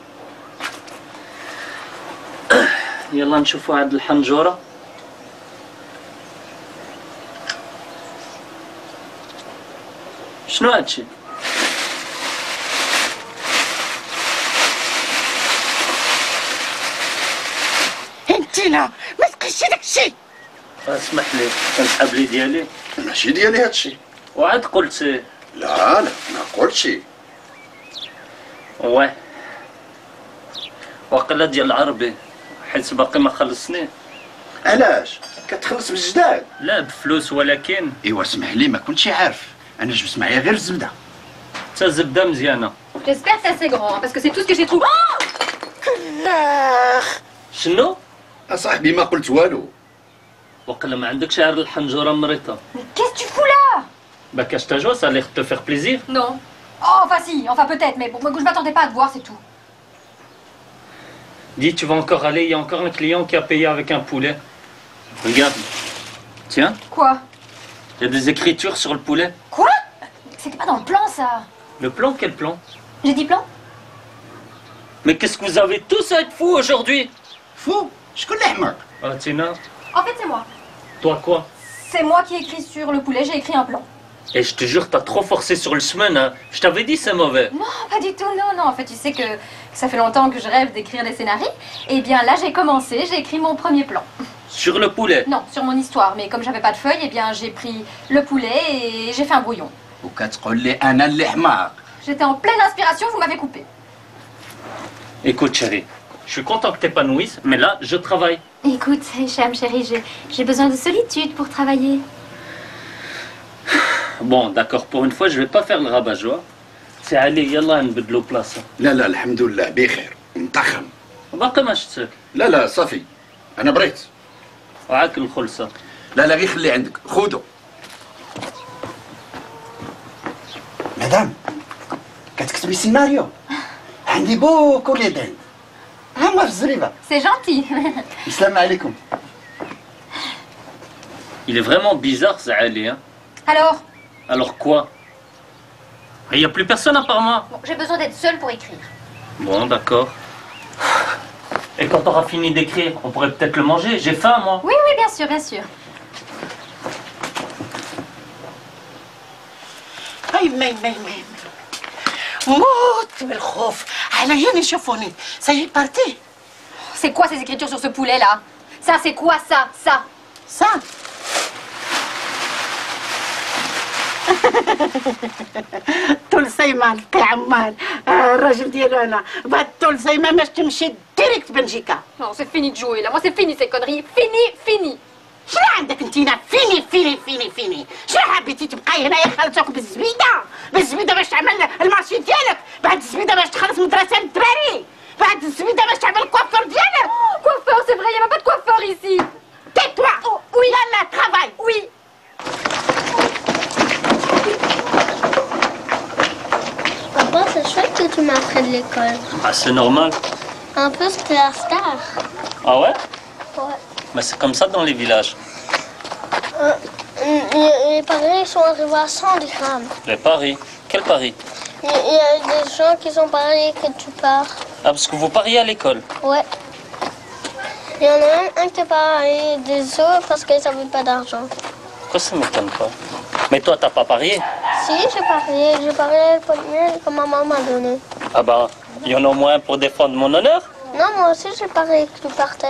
يلا نشوفوا هاد الحنجرة. شنو هادشي؟ انتينا ما تقيسي داكشي. اسمح لي نسحب لي ديالي. ماشي ديالي هادشي. وعاد قلت لا ما قلتش. واه وقيلا ديال العربي حيت باقي ما خلصني. علاش؟ كتخلص بالجداد؟ لا بفلوس ولكن. ايوا اسمح لي ما كنتش عارف انا جبت معايا غير الزبده. حتى الزبده مزيانه. J'espère que c'est assez grand parce que c'est tout ce que j'ai trouvé. كلاخ. شنو؟ اصاحبي ما قلت والو. وقيلا ما عندكش عار الحنجره مريطه. Qu'est-ce que tu fous là? Bah cache ta joie, ça a l'air de te faire plaisir. Non. Oh, enfin si, enfin peut-être, mais bon, moi je m'attendais pas à te voir, c'est tout. Dis, tu vas encore aller, il y a encore un client qui a payé avec un poulet. Regarde. Tiens, Quoi? il y a des écritures sur le poulet. Quoi? C'était pas dans le plan ça. Le plan, quel plan? J'ai dit plan? Mais qu'est-ce que vous avez tous à être fous aujourd'hui? Fou? Je connais moi. Ah Tina, En fait, c'est moi. toi quoi? C'est moi qui ai écrit sur le poulet, j'ai écrit un plan. Et je te jure, t'as trop forcé sur le semaine, hein. Je t'avais dit c'est mauvais. Non, pas du tout, non, non. En fait, tu sais que ça fait longtemps que je rêve d'écrire des scénarios. Et bien là, j'ai commencé, j'ai écrit mon premier plan. Sur le poulet? Non, sur mon histoire. Mais comme j'avais pas de feuilles, eh bien j'ai pris le poulet et j'ai fait un brouillon. وكتقول لي انا اللي حماق. J'étais en pleine inspiration, vous m'avez coupé. Écoute chérie, je suis content que t'épanouisses, mais là, je travaille. Écoute, Hicham, chérie, j'ai besoin de solitude pour travailler. Bon, d'accord, pour une fois, je vais pas faire le rabat-joie. C'est allez, yallah, نبدلو بلاصة. لا لا الحمد لله بخير مطخم. باقي ما شفتك. لا لا صافي انا بريت. وعاك الخلصة. لا لا غير خلي عندك خذو. مدام كتكتبي سيناريو عندي بوكو لي دين هما في الزريبه. C'est gentil. السلام عليكم. Il est vraiment bizarre, ça, Ali, hein. Alors? Alors quoi? Il n'y a plus personne à part moi. Bon, j'ai besoin d'être seule pour écrire. Bon, d'accord. Et quand t'auras fini d'écrire, on pourrait peut-être le manger. J'ai faim, moi. Oui, oui, bien sûr, bien sûr. هاي مي موت بالخوف عليا يشوفوني. Ça y est parti. C'est quoi ces écritures sur ce poulet là? Ça, c'est quoi ça? Ça? طول سيمان عمار الراجل ديالو انا بعد طول سيمان باش تمشي ديريكت بلجيكا. Non, c'est fini de jouer là. Moi, c'est fini ces conneries. Fini. شنو عندك انتينا؟ فيني شنو حبيتي تبقاي هنايا خالتك بالزبيده باش تعمل المارشي ديالك، بعد الزبيده باش تخلص مدرسه للدراري، بعد الزبيده باش تعمل الكوافور ديالك. Coiffeur, c'est vrai, il n'y a pas de coiffeur ici. Tais-toi. Oh, oui. Là, travaille. Oui. Papa, c'est chouette que tu m'apprennes l'école. Ah, c'est normal. Un peu Star Star. Ah ouais? Ouais. Mais c'est comme ça dans les villages. Les paris sont arrivés à 100 dirhams. Les paris? Quel pari? Il y a des gens qui sont pariés que tu pars. Ah, parce que vous pariez à l'école? Ouais. Il y en a même un qui a parié des œufs parce qu'ils n'avaient pas d'argent. Pourquoi ça ne m'étonne pas? Mais toi, t'as pas parié? Si, j'ai parié le pot de miel que maman m'a donné. Ah bah, il y en a au moins pour défendre mon honneur? Non, moi aussi j'ai parié que tu partais.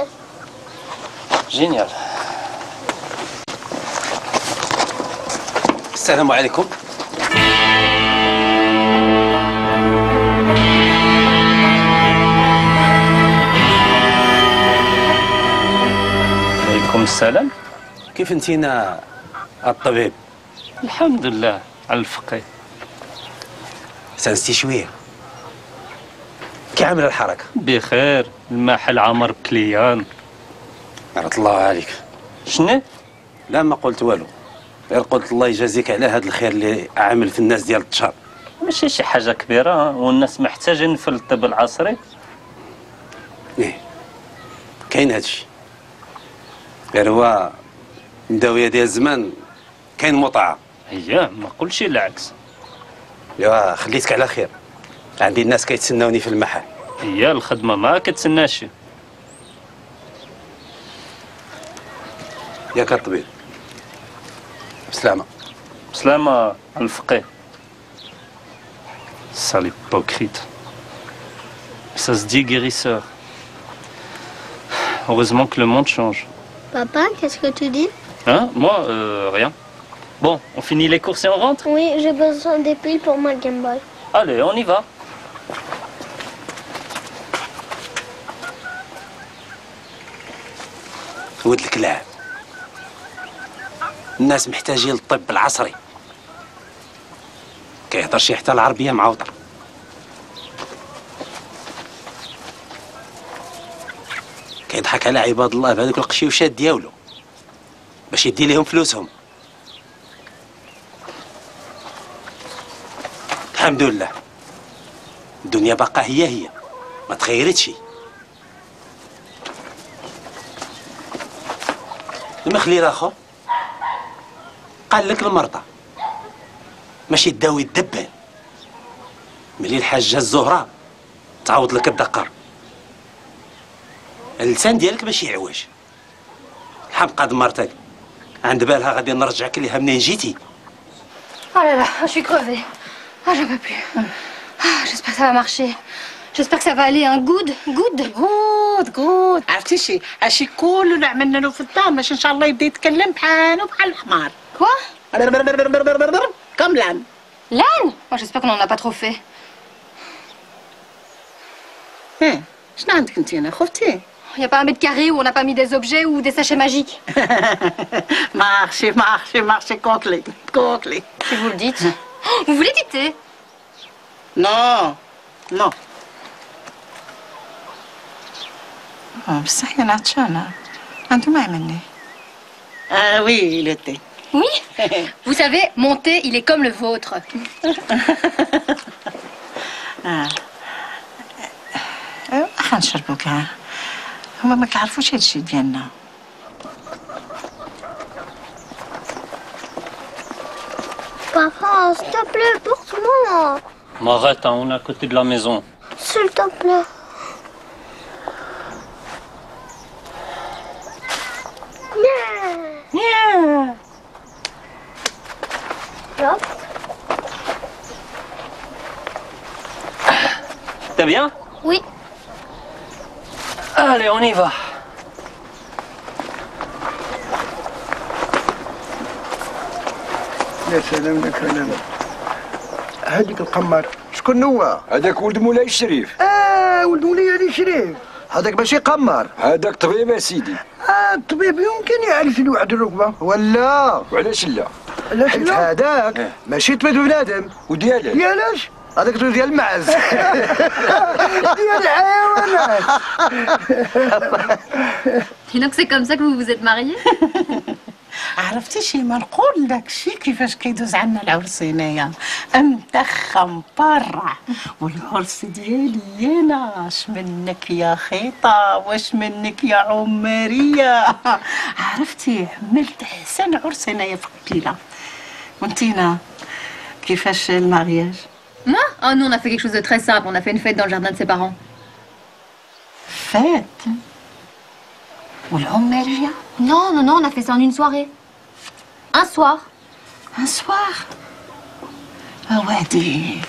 السلام عليكم. عليكم السلام. كيف انتينا الطبيب؟ الحمد لله على الفقيه. سنستي شويه. كي عامل الحركه؟ بخير، المحل عمر بكليان. بارك الله عليك. شنو؟ لا ما قلت والو، غير قلت الله يجازيك على هذا الخير اللي عامل في الناس ديال التشار. ماشي شي حاجه كبيره، والناس محتاجين في الطب العصري. ايه كاين هادشي، غير هو مداويه ديال زمان كاين مطاعه. اييه ما قلتش العكس. ايوا خليتك على خير، عندي الناس كيتسناوني في المحل. هي الخدمه ما كتسناش. ياك الطبيب. بسلامه. بسلامه على الفقيه. Sale hypocrite. Ça se dit guérisseur. Heureusement que le monde change. Papa, qu'est-ce que tu dis? Hein? Moi, rien. Bon, on finit les courses et on rentre? Oui, j'ai besoin des piles pour ma Game Boy. Allez, on y va. ولد الكلاب، الناس محتاجين للطب العصري، كيهضر شي حتى العربيه معوطه. كيضحك على عباد الله بهذوك القشيوشات ديالو باش يدي لهم فلوسهم. الحمد لله الدنيا باقا هي ما تغيرتش. المخلي الاخر قال لك المرضى ماشي تداوي الدبان، ملي الحاجه الزهراء تعوض لك الدقر. اللسان ديالك ماشي يعوج. الحمقى مرتك عند بالها غادي نرجعك ليها منين جيتي. Oh là là, je suis crevée. Ah, j'en peux plus. Ah, j'espère que ça va marcher. J'espère que ça va aller, hein. Good. عرفتي شي هادشي كله اللي عملنا له في الدار باش ان شاء الله يبدا يتكلم بحالو بحال الحمار. Quoi? كم لان. L'âne? Oh, j'espère qu'on en a pas trop fait. ايه شنو عندك انت هنا خفتي؟ Y a pas un mètre carré où on n'a pas mis des objets ou des sachets magiques? marché, coquelet. Si vous le dites. Vous voulez quitter? Non. بصح انا عطشانه. انتو ما عملني. Oui, il était. Oui? Vous savez, mon thé, il est comme le vôtre. حنشربو كاع. هما ما كيعرفوش هادشي ديالنا. Papa, s'il te plaît, porte-moi. M'arrête, hein, on est à côté de la maison. S'il te plaît. Hop. T'es bien? Oui. Allez, on y va. يا سلام يا كلام. هذيك القمر شكون هو؟ هذاك ولد مولاي الشريف. ولد مولاي علي شريف. هذاك ماشي قمر. هذاك طبيب يا سيدي. الطبيب يمكن يعرف لي واحد الركبه ولا؟ وعلاش لا؟ علاش لا؟ هذاك ماشي طبيب بنادم. ديالاش؟ هذاك ديال المعز. ديال الحيوانات. Et donc c'est comme ça que vous vous êtes mariés? عرفتي شي ما نقول لك شي كيفاش كيدوز عنا العرس هنايا مدخن برا والعرس ديالي انا اش منك يا خيطه واش منك يا عمريه. عرفتي عملت احسن عرس هنايا في قبيله. وانتينا كيفاش المارياج؟ Moi? Oh non, on a fait quelque chose de très simple. On a fait une fête dans le jardin de ses parents. Fête? والعمريه؟ Non, on a fait ça en une soirée. Un soir. Un soir? وحدي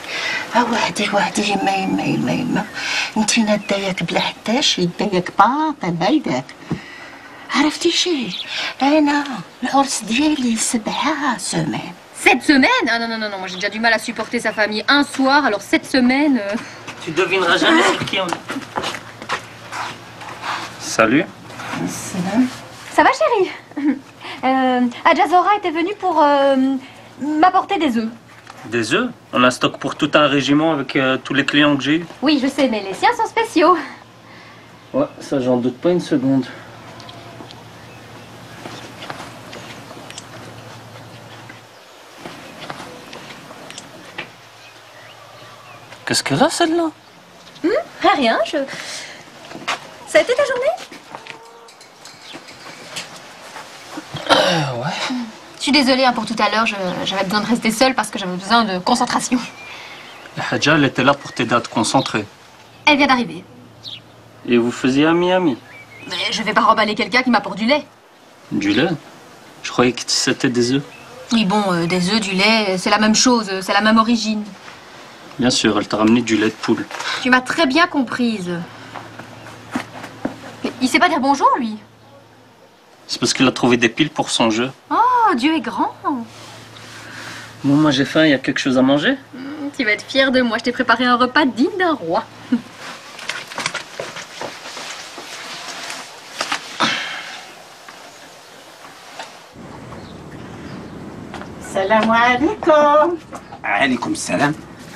ما انتينا دايك بلا حتى شي دايك باطل هيداك. عرفتي شي انا العرس ديالي 7 سيمين 7 semaines? Ah non, non, non, non, moi j'ai déjà du mal à supporter sa famille. Un soir, alors 7 semaines... Tu devineras jamais sur qui on est. Salut. Ça va, chérie? Adjazora était venue pour m'apporter des œufs. Des œufs? On a stock pour tout un régiment avec tous les clients que j'ai eu. Oui, je sais, mais les siens sont spéciaux. Ouais, ça j'en doute pas une seconde. Qu'est-ce qu'elle a, celle-là? Rien, je... Ça a été ta journée? Ouais. Je suis désolée hein, pour tout à l'heure, j'avais besoin de rester seule parce que j'avais besoin de concentration. La Hadja, elle était là pour t'aider à te concentrer. Elle vient d'arriver. Et vous faisiez ami-ami? Mais je vais pas remballer quelqu'un qui m'apporte du lait. Du lait? Je croyais que c'était des œufs. Oui, bon, des œufs, du lait, c'est la même chose, c'est la même origine. Bien sûr, elle t'a ramené du lait de poule. Tu m'as très bien comprise. Mais il sait pas dire bonjour, lui. C'est parce qu'il a trouvé des piles pour son jeu. Oh, Dieu est grand. Bon, moi j'ai faim, il y a quelque chose à manger? Tu vas être fière de moi, je t'ai préparé un repas digne d'un roi. Salam alaikum. عليكم السلام.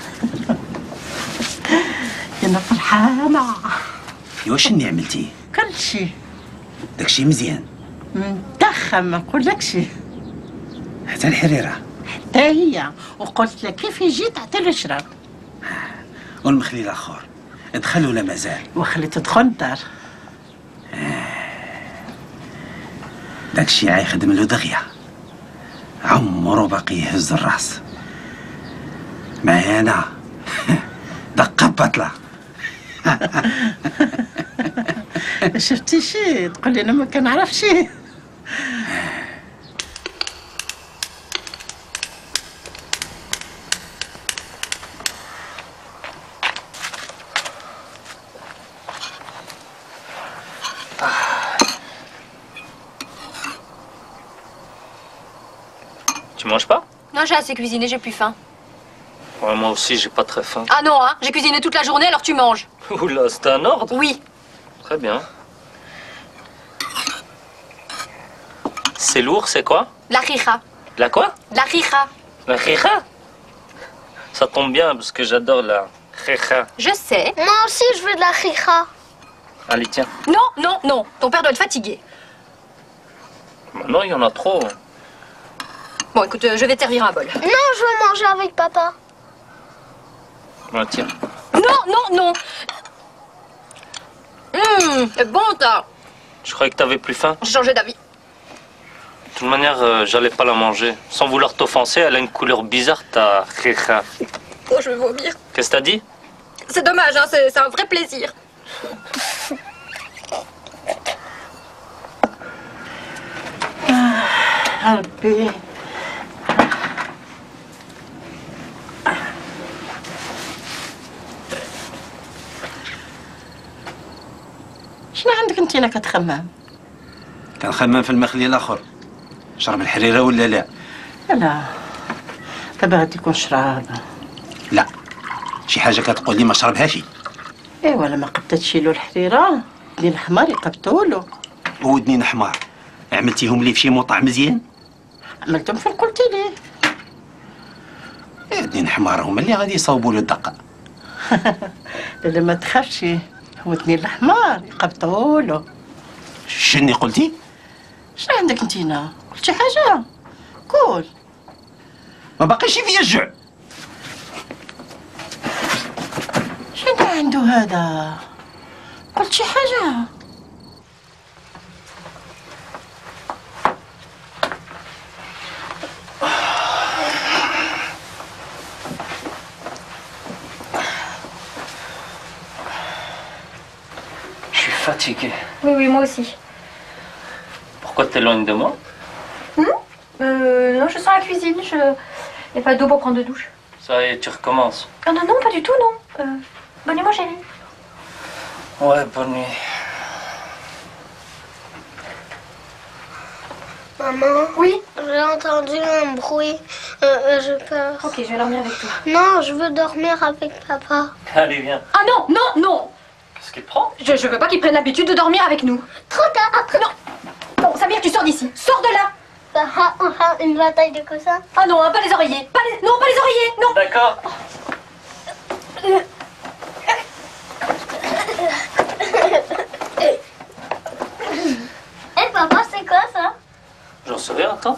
أنا فرحانة. واش اللي عملتي؟ كل شيء. داكشي مزيان. منتخم ما نقولكش. حتى الحريرة. حتى هي وقلت لك كيف يجي تعطي له شراب. والمخلي الاخر دخل ولا مازال؟ وخلي تدخل الدار. داكشي عايخدم له دغيا. عمرو باقي يهز الراس. معايا انا دقة بطلة. شفتي شي تقول لي انا ما كنعرف شي. Tu manges pas? Non, j'ai assez cuisiné, j'ai plus faim. Ouais, moi aussi, j'ai pas très faim. Ah non, hein, j'ai cuisiné toute la journée, alors tu manges. Oula, c'était un ordre? Oui. Très bien. C'est lourd, c'est quoi? La richa. La quoi? La richa. La richa? Ça tombe bien, parce que j'adore la richa. Je sais. Moi aussi, je veux de la richa. Allez, tiens. Non, non, non. Ton père doit être fatigué. Maintenant, il y en a trop. Bon, écoute, je vais te servir un bol. Non, je veux manger avec papa. Ouais, tiens. Non, non, non. C'est bon, ça. Je croyais que t'avais plus faim. J'ai changé d'avis. De toute manière, j'allais pas la manger. Sans vouloir t'offenser, elle a une couleur bizarre, ta richa. Oh, je vais vomir. Qu'est-ce que t'as dit? C'est dommage, hein, c'est un vrai plaisir. ربي شنو عندك انت هنا كتخمم؟ كنخمم في المخلي الاخر. شرب الحريرة ولا لا؟ لا دابا غادي يكون شراب. لا شي حاجة كتقول لي ما شربهاش. ايوا لا ما قبضتش له الحريرة ديال الحمار يقبضوا له. ودنين حمار عملتيهم لي في شي مطعم مزيان؟ عملتهم فين قلتي لي. ودنين حمار هما اللي غادي يصاوبوا له الدقة. لا ما تخافش هو دنيا الحمار يقبضوا له. شني قلتي؟ شنو عندك انت هنا؟ قلت شي حاجة؟ قول. ما باقيش فيا الجوع. شنو عنده هذا؟ قلت شي حاجة؟ Je suis fatigué. Oui, oui, moi aussi. Pourquoi t'éloignes de moi? Non, je sens la cuisine, il n'y a pas d'eau pour prendre de douche. Ça y est, tu recommences. Ah non, non, pas du tout, non. Bonne nuit, mon chéri. Ouais, bonne nuit. Maman? Oui? J'ai entendu un bruit. J'ai peur. Ok, je vais dormir avec toi. Non, je veux dormir avec papa. Allez, viens. Ah non, non, non! Qu'est-ce qu'il prend? Je veux pas qu'il prenne l'habitude de dormir avec nous. Trop tard. Non! Bon, Samir, tu sors d'ici. Sors de là! Une bataille de coussins? Ah non, hein, pas les oreillers. Non, pas les oreillers, non! D'accord. Eh papa, c'est quoi ça? J'en sais rien, attends.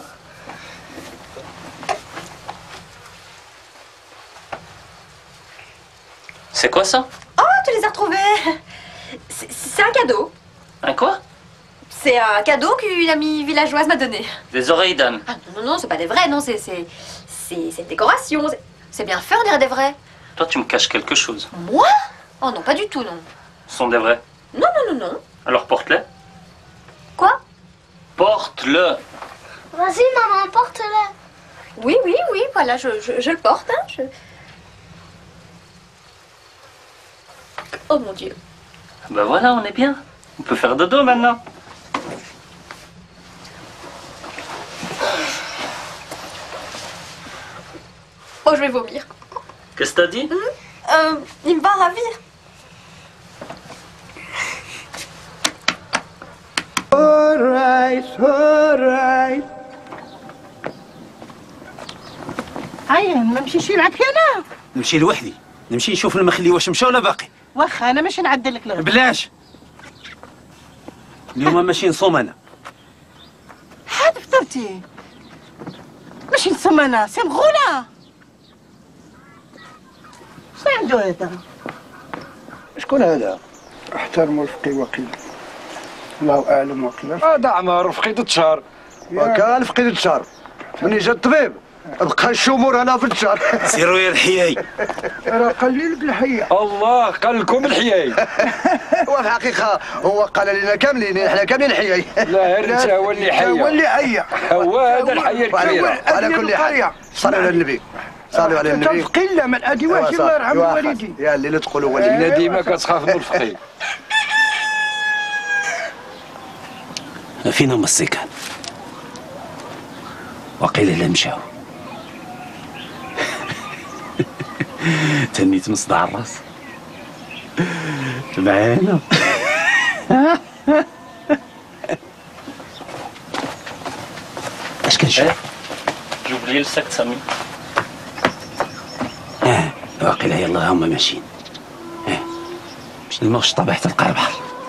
C'est quoi ça? Oh, tu les as retrouvés! C'est un cadeau. Un quoi? C'est un cadeau qu'une amie villageoise m'a donné. Des oreilles d'âne. Ah non, non, c'est pas des vrais, non, c'est une décoration. C'est bien fait, on dirait des vrais. Toi, tu me caches quelque chose. Moi? Oh non, pas du tout, non. Ce sont des vrais. Non, non, non, non. Alors porte-les. Quoi? Porte-le. Vas-y, maman, porte-le. Oui, oui, oui, voilà, je le porte, hein. Oh mon Dieu. Ben voilà, on est bien. On peut faire dodo maintenant. Oh, je vais vomir. Qu'est-ce que t'as dit? Il me va ravir. alright. هيا نمشي معك انا. نمشي لوحدي، نمشي نشوف المخلي واش مشى ولا باقي. واخا انا ماشي نعدل لك الغدا. بلاش. اليوم ماشي نصوم انا. هاد فطرتي. ماشي نصوم انا، سي مغوله. شنو عنده هذا؟ شكون هذا؟ احترموا رفقي وكيل. الله اعلم وكيل. هذا عمر رفقي التشار. وكان رفقي التشار. مني جا الطبيب بقى الشمور هنا في التشار. سيروا يا الحياي. راه قال لي لك الحية. الله قال لكم الحياي. هو في الحقيقة هو قال لنا كاملين احنا كاملين الحياي. لا انت هو اللي حي. هو اللي حية. هو هذا الحية الكبيرة. على كل حال صلوا على النبي. صلوا على النبي. قلة من ادواش الله يرحم والدي. يا اللي تقولوا والدي. لا ديما كتخاف من الفقير. فين هما السكان؟ وقيل لا مشاو. تنيت من صداع الراس. معانا. اش كنشوف؟ J'ai oublié le sac de Samy. واقيل يلا هما ماشيين. باش نلموا الشطابة حتى تلقى البحر.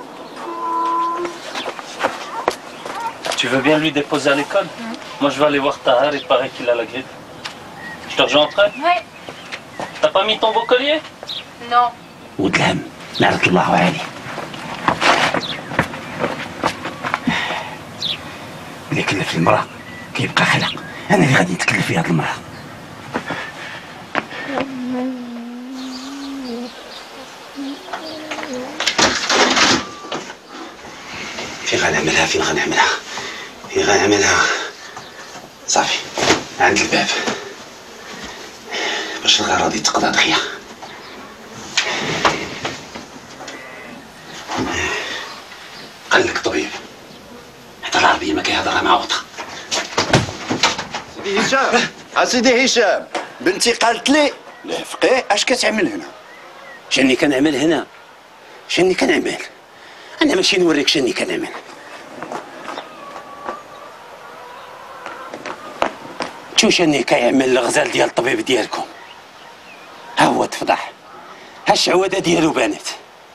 Tu veux bien lui déposer à l'école? Moi je vais aller voir Tahar, il paraît qu'il a la grippe. Je te rejoins après? Ouais. T'as pas mis ton beau collier? Non. ود الهم نعرة الله عليه. اللي يكلف المرأة كيبقى خلق. أنا اللي غادي نتكلف في هاد المرأة. فين غنعملها فين غنعملها فين غنعملها صافي عند الباب باش الغراضي تقضى دغيا. قال لك طبيب حتى العربية ما كيهضرها مع وطها. سيدي هشام سيدي هشام بنتي قالت لي الفقيه اش كتعمل هنا؟ شني كنعمل هنا؟ شني كنعمل؟ أنا ماشي نوريك شني كنعمل. شو شني كيعمل الغزال ديال الطبيب ديالكم؟ ها هو تفضح، ها الشعوذة ديالو بانت.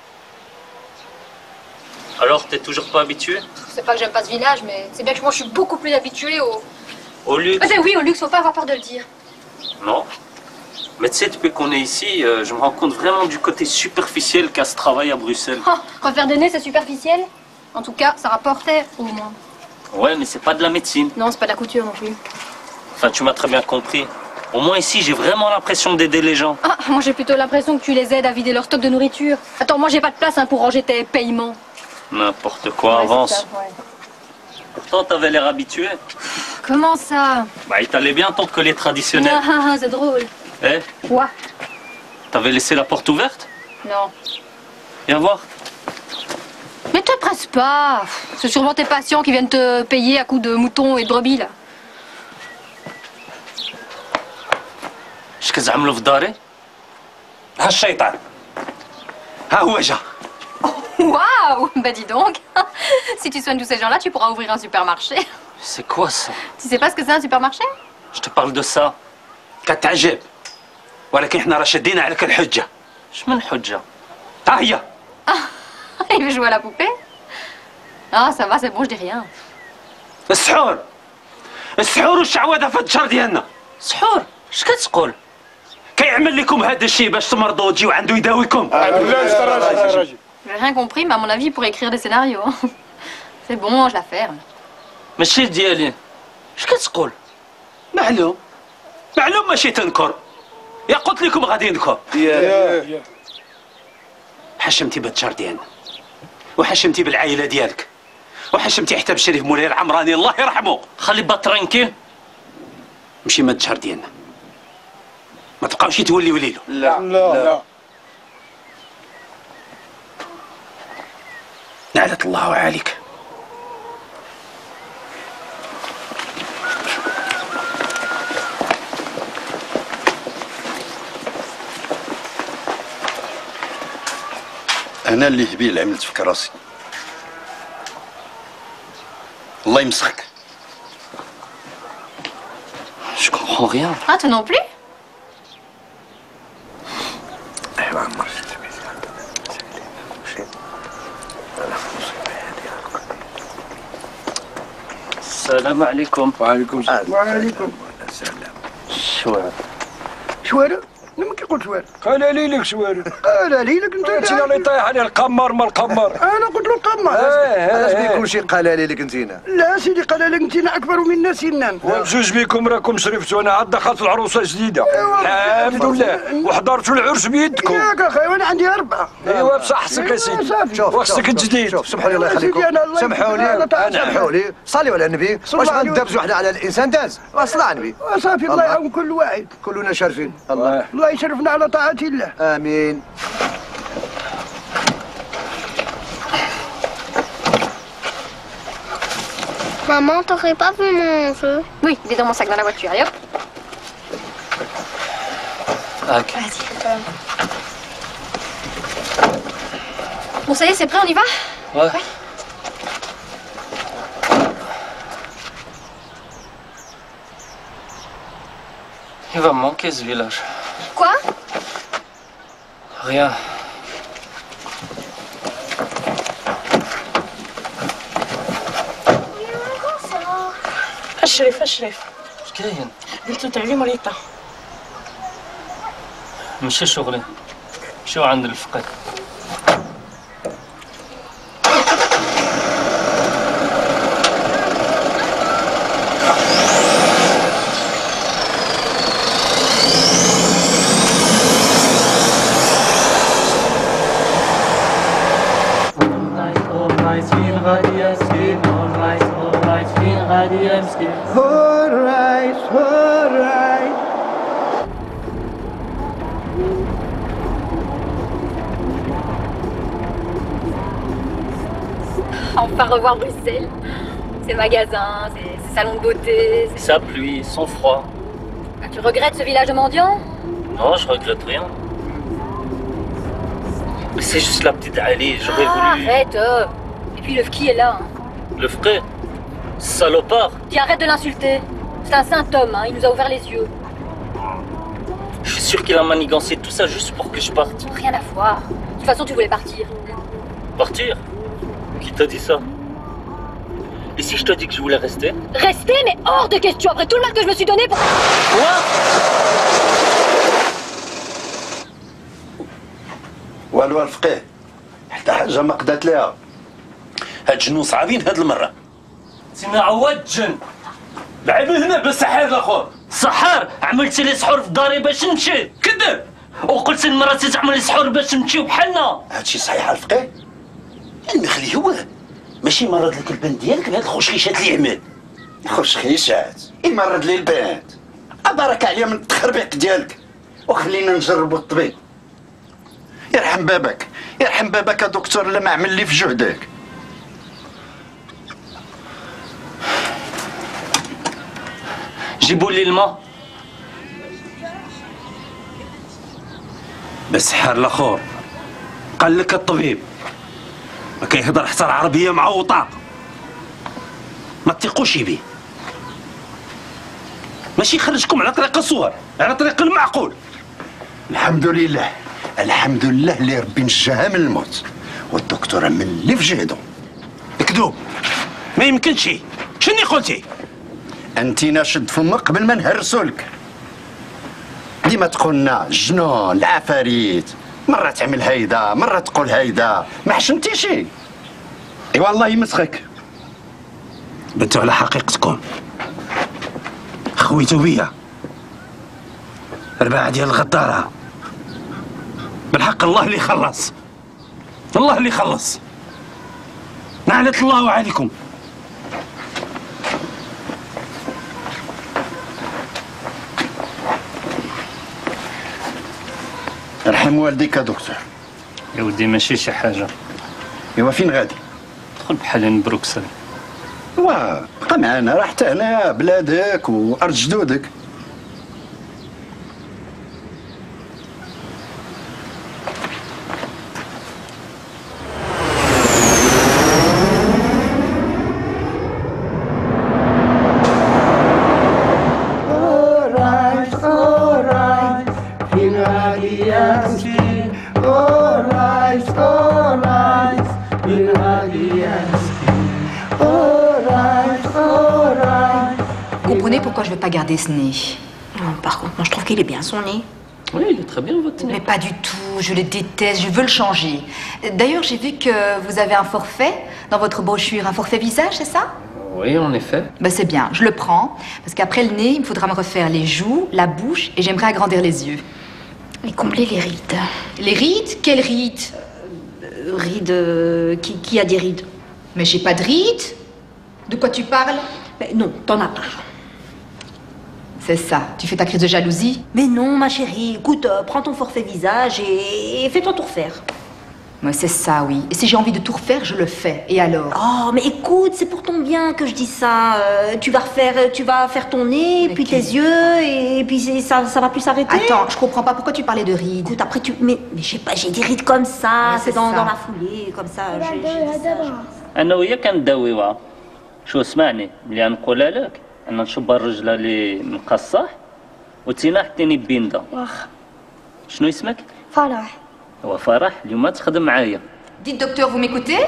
Alors t'es toujours pas habitué? C'est pas que j'aime pas ce village, mais c'est bien que moi je suis beaucoup plus habituée Au luxe? Oui, au luxe, faut pas avoir peur de le dire. Non. Mais tu sais, depuis qu'on est ici, je me rends compte vraiment du côté superficiel qu'a ce travail à Bruxelles. Oh, refaire des nez, c'est superficiel. En tout cas, ça rapportait au moins. Ouais, mais c'est pas de la médecine. Non, c'est pas de la couture non plus. Enfin, tu m'as très bien compris. Au moins ici, j'ai vraiment l'impression d'aider les gens. Ah, moi j'ai plutôt l'impression que tu les aides à vider leur stock de nourriture. Attends, moi j'ai pas de place pour ranger tes paiements. N'importe quoi, avance. Ça, ouais. Pourtant, t'avais l'air habitué. Comment ça? Bah, il t'allait bien ton collier traditionnel. Ah, c'est drôle. Eh? Quoi? T'avais laissé la porte ouverte? Non. Viens voir. Mais te presse pas. C'est sûrement tes patients qui viennent te payer à coups de moutons et de brebis, là. اش كتعملوا في داري؟ ها الشيطان ها هو جا. Waouh! Bah dis donc. Si tu soignes tous ces gens-là, tu pourras ouvrir un supermarché. C'est quoi ça? Tu sais pas ce que c'est un supermarché? Je te parle de ça. كتعجب ولكن احنا راه شدينا عليك الحجه. شمن حجه؟ ها هي. Il veut jouer à la poupée? Ah, ça va, c'est bon, je dis rien. السحور السحور والشعوذه في الدار ديالنا. سحور؟ اش كتقول؟ كيعمل لكم هذا الشيء باش تمرضوا وتجيو عنده يداويكم. J'ai rien compris, mais à mon avis, il pourrait écrire des scénarios. C'est bon, je la ferme. ماشي ديالي. اش كتقول؟ معلوم ماشي تنكر. يا قلت لكم غادي نذكر. حشمتي بالدار ديالنا وحشمتي بالعائله ديالك وحشمتي حتى بالشريف مولاي العمراني الله يرحمه. خلي با ترانكيل. مشي من الدار ديالنا ما تبقاوش توليو ليلو. لا نعلة الله عليك. انا اللي هبيل عملت في راسي. الله يمسخك. Je comprends rien. Ah, toi non plus? السلام عليكم. وعليكم السلام. وعليكم شوارع. شوارع؟ لما كيقول شوارع؟ قال لي لك شوارع. قال لي لك انت. انت اللي طايح على القمر ما القمر. انا قلت له القمر. علاش بيكون شي قال لي لك انتينا؟ لا سيدي قال لك انتينا اكبر منا سنا. وبجوج بيكم راكم شرفتوا انا عاد دخلت العروسه جديده. الحمد لله وحضرتوا العرس بيدكم. ياك اخي وانا عندي 4. ايوا بصح حسك يا سيدي. وخصك الجديد. شوف سمحوا لي الله يخليكم. سمحوا لي صليوا على النبي. واش غندبزوا حنا على الانسان داز؟ صلى على النبي. صافي الله يعاون كل واحد. كلنا شارفين. الله يشرفنا على طاعة الله. آمين. Maman, t'aurais pas vu mon jeu? Oui, il est dans mon sac dans la voiture. Allez hop. Ok. Vas-y. Bon, ça y est, c'est prêt, on y va? Ouais. Il va me manquer ce village. Quoi? Rien. الشريف الشريف اش كاين؟ قلت له تعلي مريضة. ماشي شغلي. مشيو عند الفقيه. Enfin revoir Bruxelles. Ses magasins, ses salons de beauté. Sa pluie, son froid. Tu regrettes ce village de mendiants? Non, je regrette rien. Mais c'est juste la petite Ali, j'aurais voulu... Arrête. Et puis le qui est là. Le frère, salopard. Dis, arrête de l'insulter. C'est un saint homme, hein. Il nous a ouvert les yeux. Je suis sûr qu'il a manigancé tout ça juste pour que je parte. Rien à voir. De toute façon, tu voulais partir. Partir? Qui t'a dit ça? Et si je te dis que je voulais rester? Rester, mais hors de question, après tout le mal que je me suis donné pour... Quoi? والو الفقيه حتى حاجه ما قدات لها. هاد الجنون صعابين هاد المره. سينا عواد جن. بعد من هنا بالسحار الاخر. سحار؟ عملتي لي سحور في داري باش نمشي. كذب. وقلت لمراتي تعمل لي سحور باش نمشيو بحالنا. هادشي صحيح الفقيه؟ المخلي هو ماشي مرض لك البنت ديالك بهاد الخشخيشات اللي يعمل. خشخيشات؟ يمرض لي البنت. أبارك عليا من التخربيق ديالك وخلينا نجربوا الطبيب. يرحم بابك يا دكتور، لا ما عمل لي في جهدك. جيبوا لي الماء. بس حار الاخر قال لك الطبيب ما كيهضر حتى العربيه معوطه، ما تثقوش به، ماشي يخرجكم على طريق الصور، على طريق المعقول. الحمد لله الحمد لله اللي ربي نجاها من الموت، والدكتور من اللي في جهده. كذوب، ما يمكنش. شنو قلتي؟ انت ناشد فمك قبل ما نهرسو لك. ديما تقولنا جنون العفاريت، مرة تعمل هيدا مرة تقول هيدا، ما حشمتيش. اي والله يمسخك. بنتو على حقيقتكم، خويتو بيا 4 ديال الغدارة. بالحق الله اللي خلص، الله اللي خلص. نعلت الله عليكم. ارحم والديك يا دكتور. يا ودي ماشي شي حاجة. ايوا فين غادي؟ دخل بحال بروكسل. ايوا بقى معانا، راه حتى هنا بلادك وارض جدودك. Pourquoi je ne veux pas garder ce nez? Par contre, moi je trouve qu'il est bien son nez. Oui, il est très bien votre nez. Mais pas du tout, je le déteste, je veux le changer. D'ailleurs, j'ai vu que vous avez un forfait dans votre brochure, un forfait visage, c'est ça? Oui, en effet. Ben, c'est bien, je le prends, parce qu'après le nez, il me faudra me refaire les joues, la bouche, et j'aimerais agrandir les yeux. Et combler les rides. Les rides? Quelles rides? Rides... Qui a des rides? Mais j'ai pas de rides. De quoi tu parles? Ben, non, t'en as pas. C'est ça, tu fais ta crise de jalousie? Mais non, ma chérie, écoute, prends ton forfait visage et fais-toi tout refaire. Ouais, c'est ça, oui. Et si j'ai envie de tout refaire, je le fais. Et alors? Oh, mais écoute, c'est pour ton bien que je dis ça. Tu vas faire ton nez, puis tes yeux, et puis ça va plus s'arrêter. Attends, je comprends pas pourquoi tu parlais de rides. Écoute, après mais je sais pas, j'ai des rides comme ça, ouais, c'est dans la foulée, comme ça. أنا وياك نداويوها. شو اسمعني، اللي نقولها لك أنا نشوف الرجلة اللي مقصح وتينا حطيني بيندا. واخ. شنو اسمك؟ فرح. هو فرح اليوم تخدم معايا. Dites docteur, vous m'écoutez?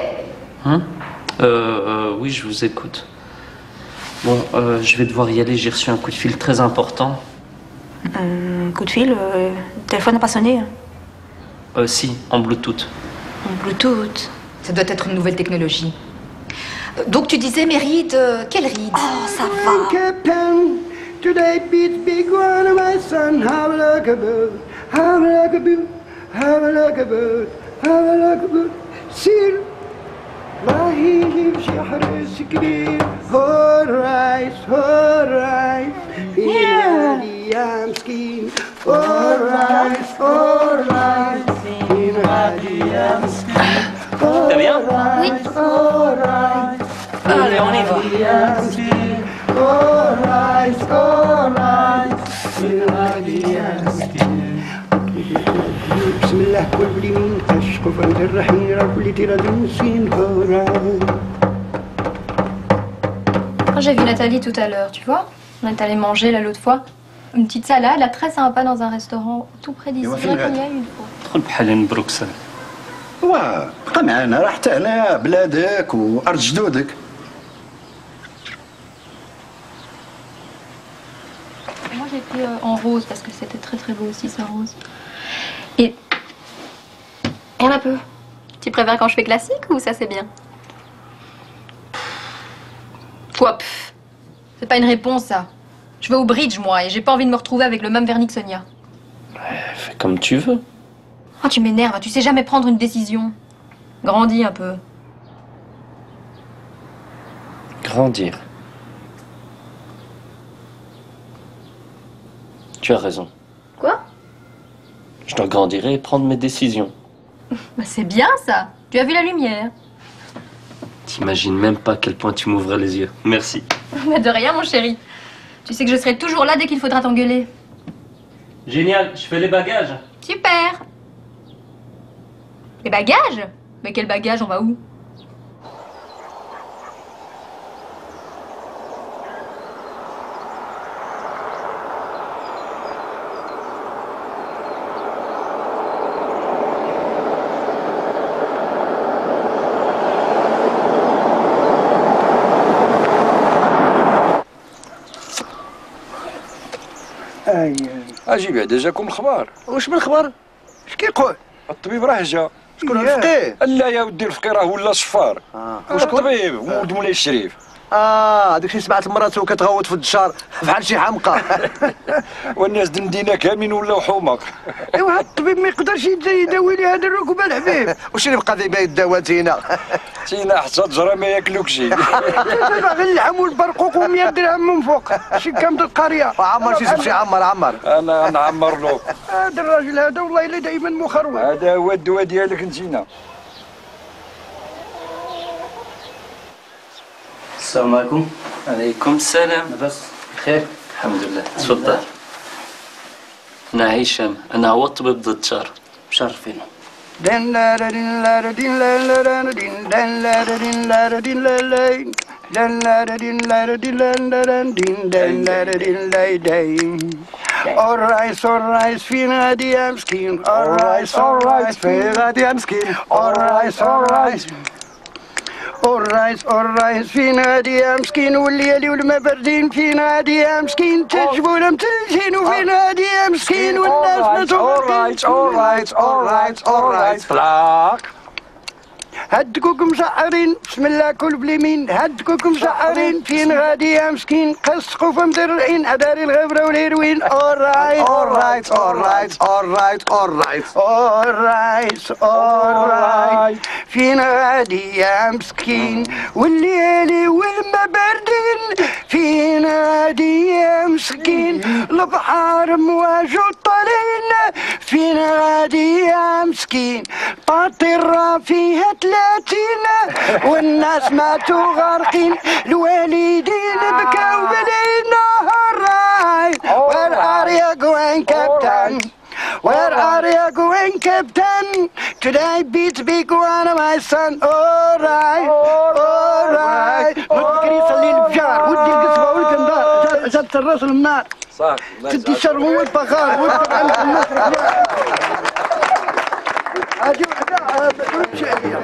Oui, je vous écoute. Bon, je vais devoir y aller, j'ai reçu un coup de fil très important. Un coup de fil? Le téléphone n'a pas sonné? Si, en Bluetooth. En Bluetooth? Ça doit être une nouvelle technologie. Donc tu disais mes rides, quelles rides? Oh, ça va. Captain, today beats big one, my son. Have a look a bird, have a look a bird, have a look a bird, have a look a bird. سير ما يجيبش يحرس كبير. All right, يا مسكين. All right, يا مسكين. T'as bien? Oui. Allez, on y va. بسم الله كل باليمين اشقف انت الرحيم رب اللي ترى المسكين. Quand j'ai vu Nathalie tout à l'heure, tu vois, on est allé manger là l'autre fois, une petite salade là très sympa dans un restaurant tout près d'ici. C'est vrai qu'on y a eu une fois. دخل بحال بروكسل. واه بقى معانا، راه حتى هنا بلادك وارض جدودك. Moi j'ai pris en rose parce que c'était très très beau aussi ce rose. Et rien un peu. Tu préfères quand je fais classique ou ça c'est bien? Quoi? C'est pas une réponse ça. Je vais au bridge moi et j'ai pas envie de me retrouver avec le même vernis que Sonia. Fais comme tu veux. Oh tu m'énerves, tu sais jamais prendre une décision. Grandis un peu. Grandir. Tu as raison. Quoi? Je dois grandir et prendre mes décisions. Bah c'est bien ça. Tu as vu la lumière. T'imagines même pas à quel point tu m'ouvrais les yeux. Merci. Bah de rien mon chéri. Tu sais que je serai toujours là dès qu'il faudra t'engueuler. Génial, je fais les bagages. Super. Les bagages? Mais quel bagage, on va où? اجي بعدا جاكم الخبار. واش من الخبر؟ اش كيقول؟ الطبيب راه جا. شكون الفقيه؟ لا يا ودي الفقيه راه ولا صفار. وشكون؟ الطبيب ولد مولاي الشريف. داكشي سمعت مراتو كتغوت في الدشار بحال شي حمقى. والناس دندينا كاملين ولاو حمق. ايوا هاد الطبيب ما يقدرش يداوي لي هاد الركبه الحبيب. واش اللي بقى ديما يداوى تينا؟ تينا حتى الجرا ما ياكلوك شي. غير اللحم والبرقوق و100 درهم من فوق شي كامل القريه. عمر شي تمشي عمر. انا نعمر له. هذا الراجل هذا والله الا دائما مخروع. هذا هو الدواء ديالك نتينا. السلام عليكم. عليكم السلام. بس بخير. الحمد لله. تفضل. أنا هشام، أنا هو الطبيب ضد الشر. مشرفين. Alright, فين غادي يا مسكين. Alright, فين غادي يا مسكين. Alright. alright فين غادي يا مسكين والليالي والما باردين فين غادي يا مسكين تجبونا متلجين وفين غادي يا مسكين والناس ما alright فلاك هدكوك مشعرين بسم الله كل بليمين هدكوك مشعرين فين غادي يا مسكين قصقوا فمدرعين اداري الغبره والهيروين alright فين غادي يا مسكين والليالي والما باردين فين غادي يا مسكين البحر مواج طالين فين غادي يا مسكين طاطرة فيها 30 والناس ماتوا غارقين الوالدين بكاو بلينا Where are you going, Captain? Where are you going, Captain? Today beats big one, my son. Alright. نذكري صلي الفجار ودي القصبة والكندار جات الراس النار صح تدي الشر هو الفخار وانت عندك النصر هاجي وحدة بدون شعبية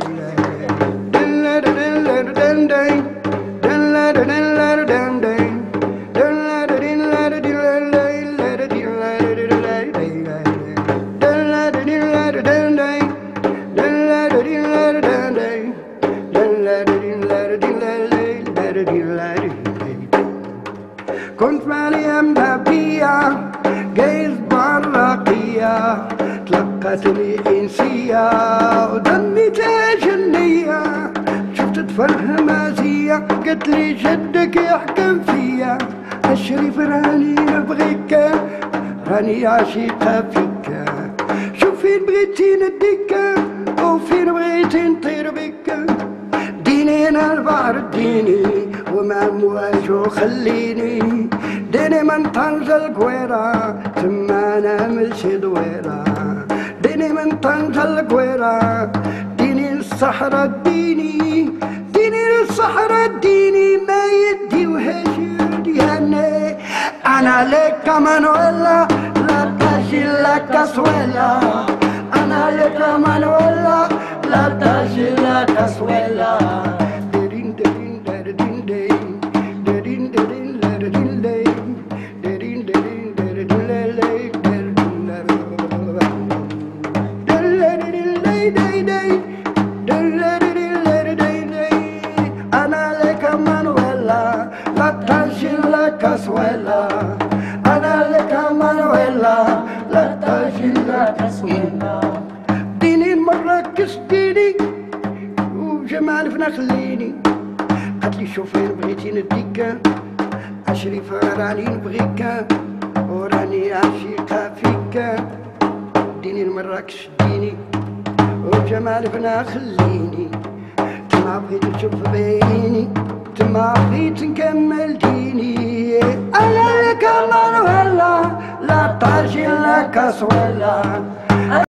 كنت مالي مبابية جايز براقية تلقتني إنسية ودمي جنية شفت طفل همازية قالت لي جدك يحكم فيا الشريف راني نبغيك راني عشيقة فيك شوف فين بغيتي نديك وفين بغيتي نطير بك ديني انا البحر اديني وما مواجه خليني ديني من طنجة القويرة تما انا ملشي دويرة ديني من طنجة القويرة ديني الصحراء اديني الصحراء اديني ما يدي وهاجر ديالي انا لك مانويلا لا تاشي لا كاسويلا انا لك مانويلا لا تاشي لا كاسويلا كاسويلا انا لك مانويلا لا تاجل لا كاسويلا ديني مراكش ديني وجمال فينا خليني قالت لي شوفي بغيتي نديك اشرف راني نبغيك وراني عشيقة فيك ديني مراكش ديني وجمال فينا خليني تما بغيت تشوف بعيني تما بغيت نكمل ديني لك المنولة لا طاجين لا كسولة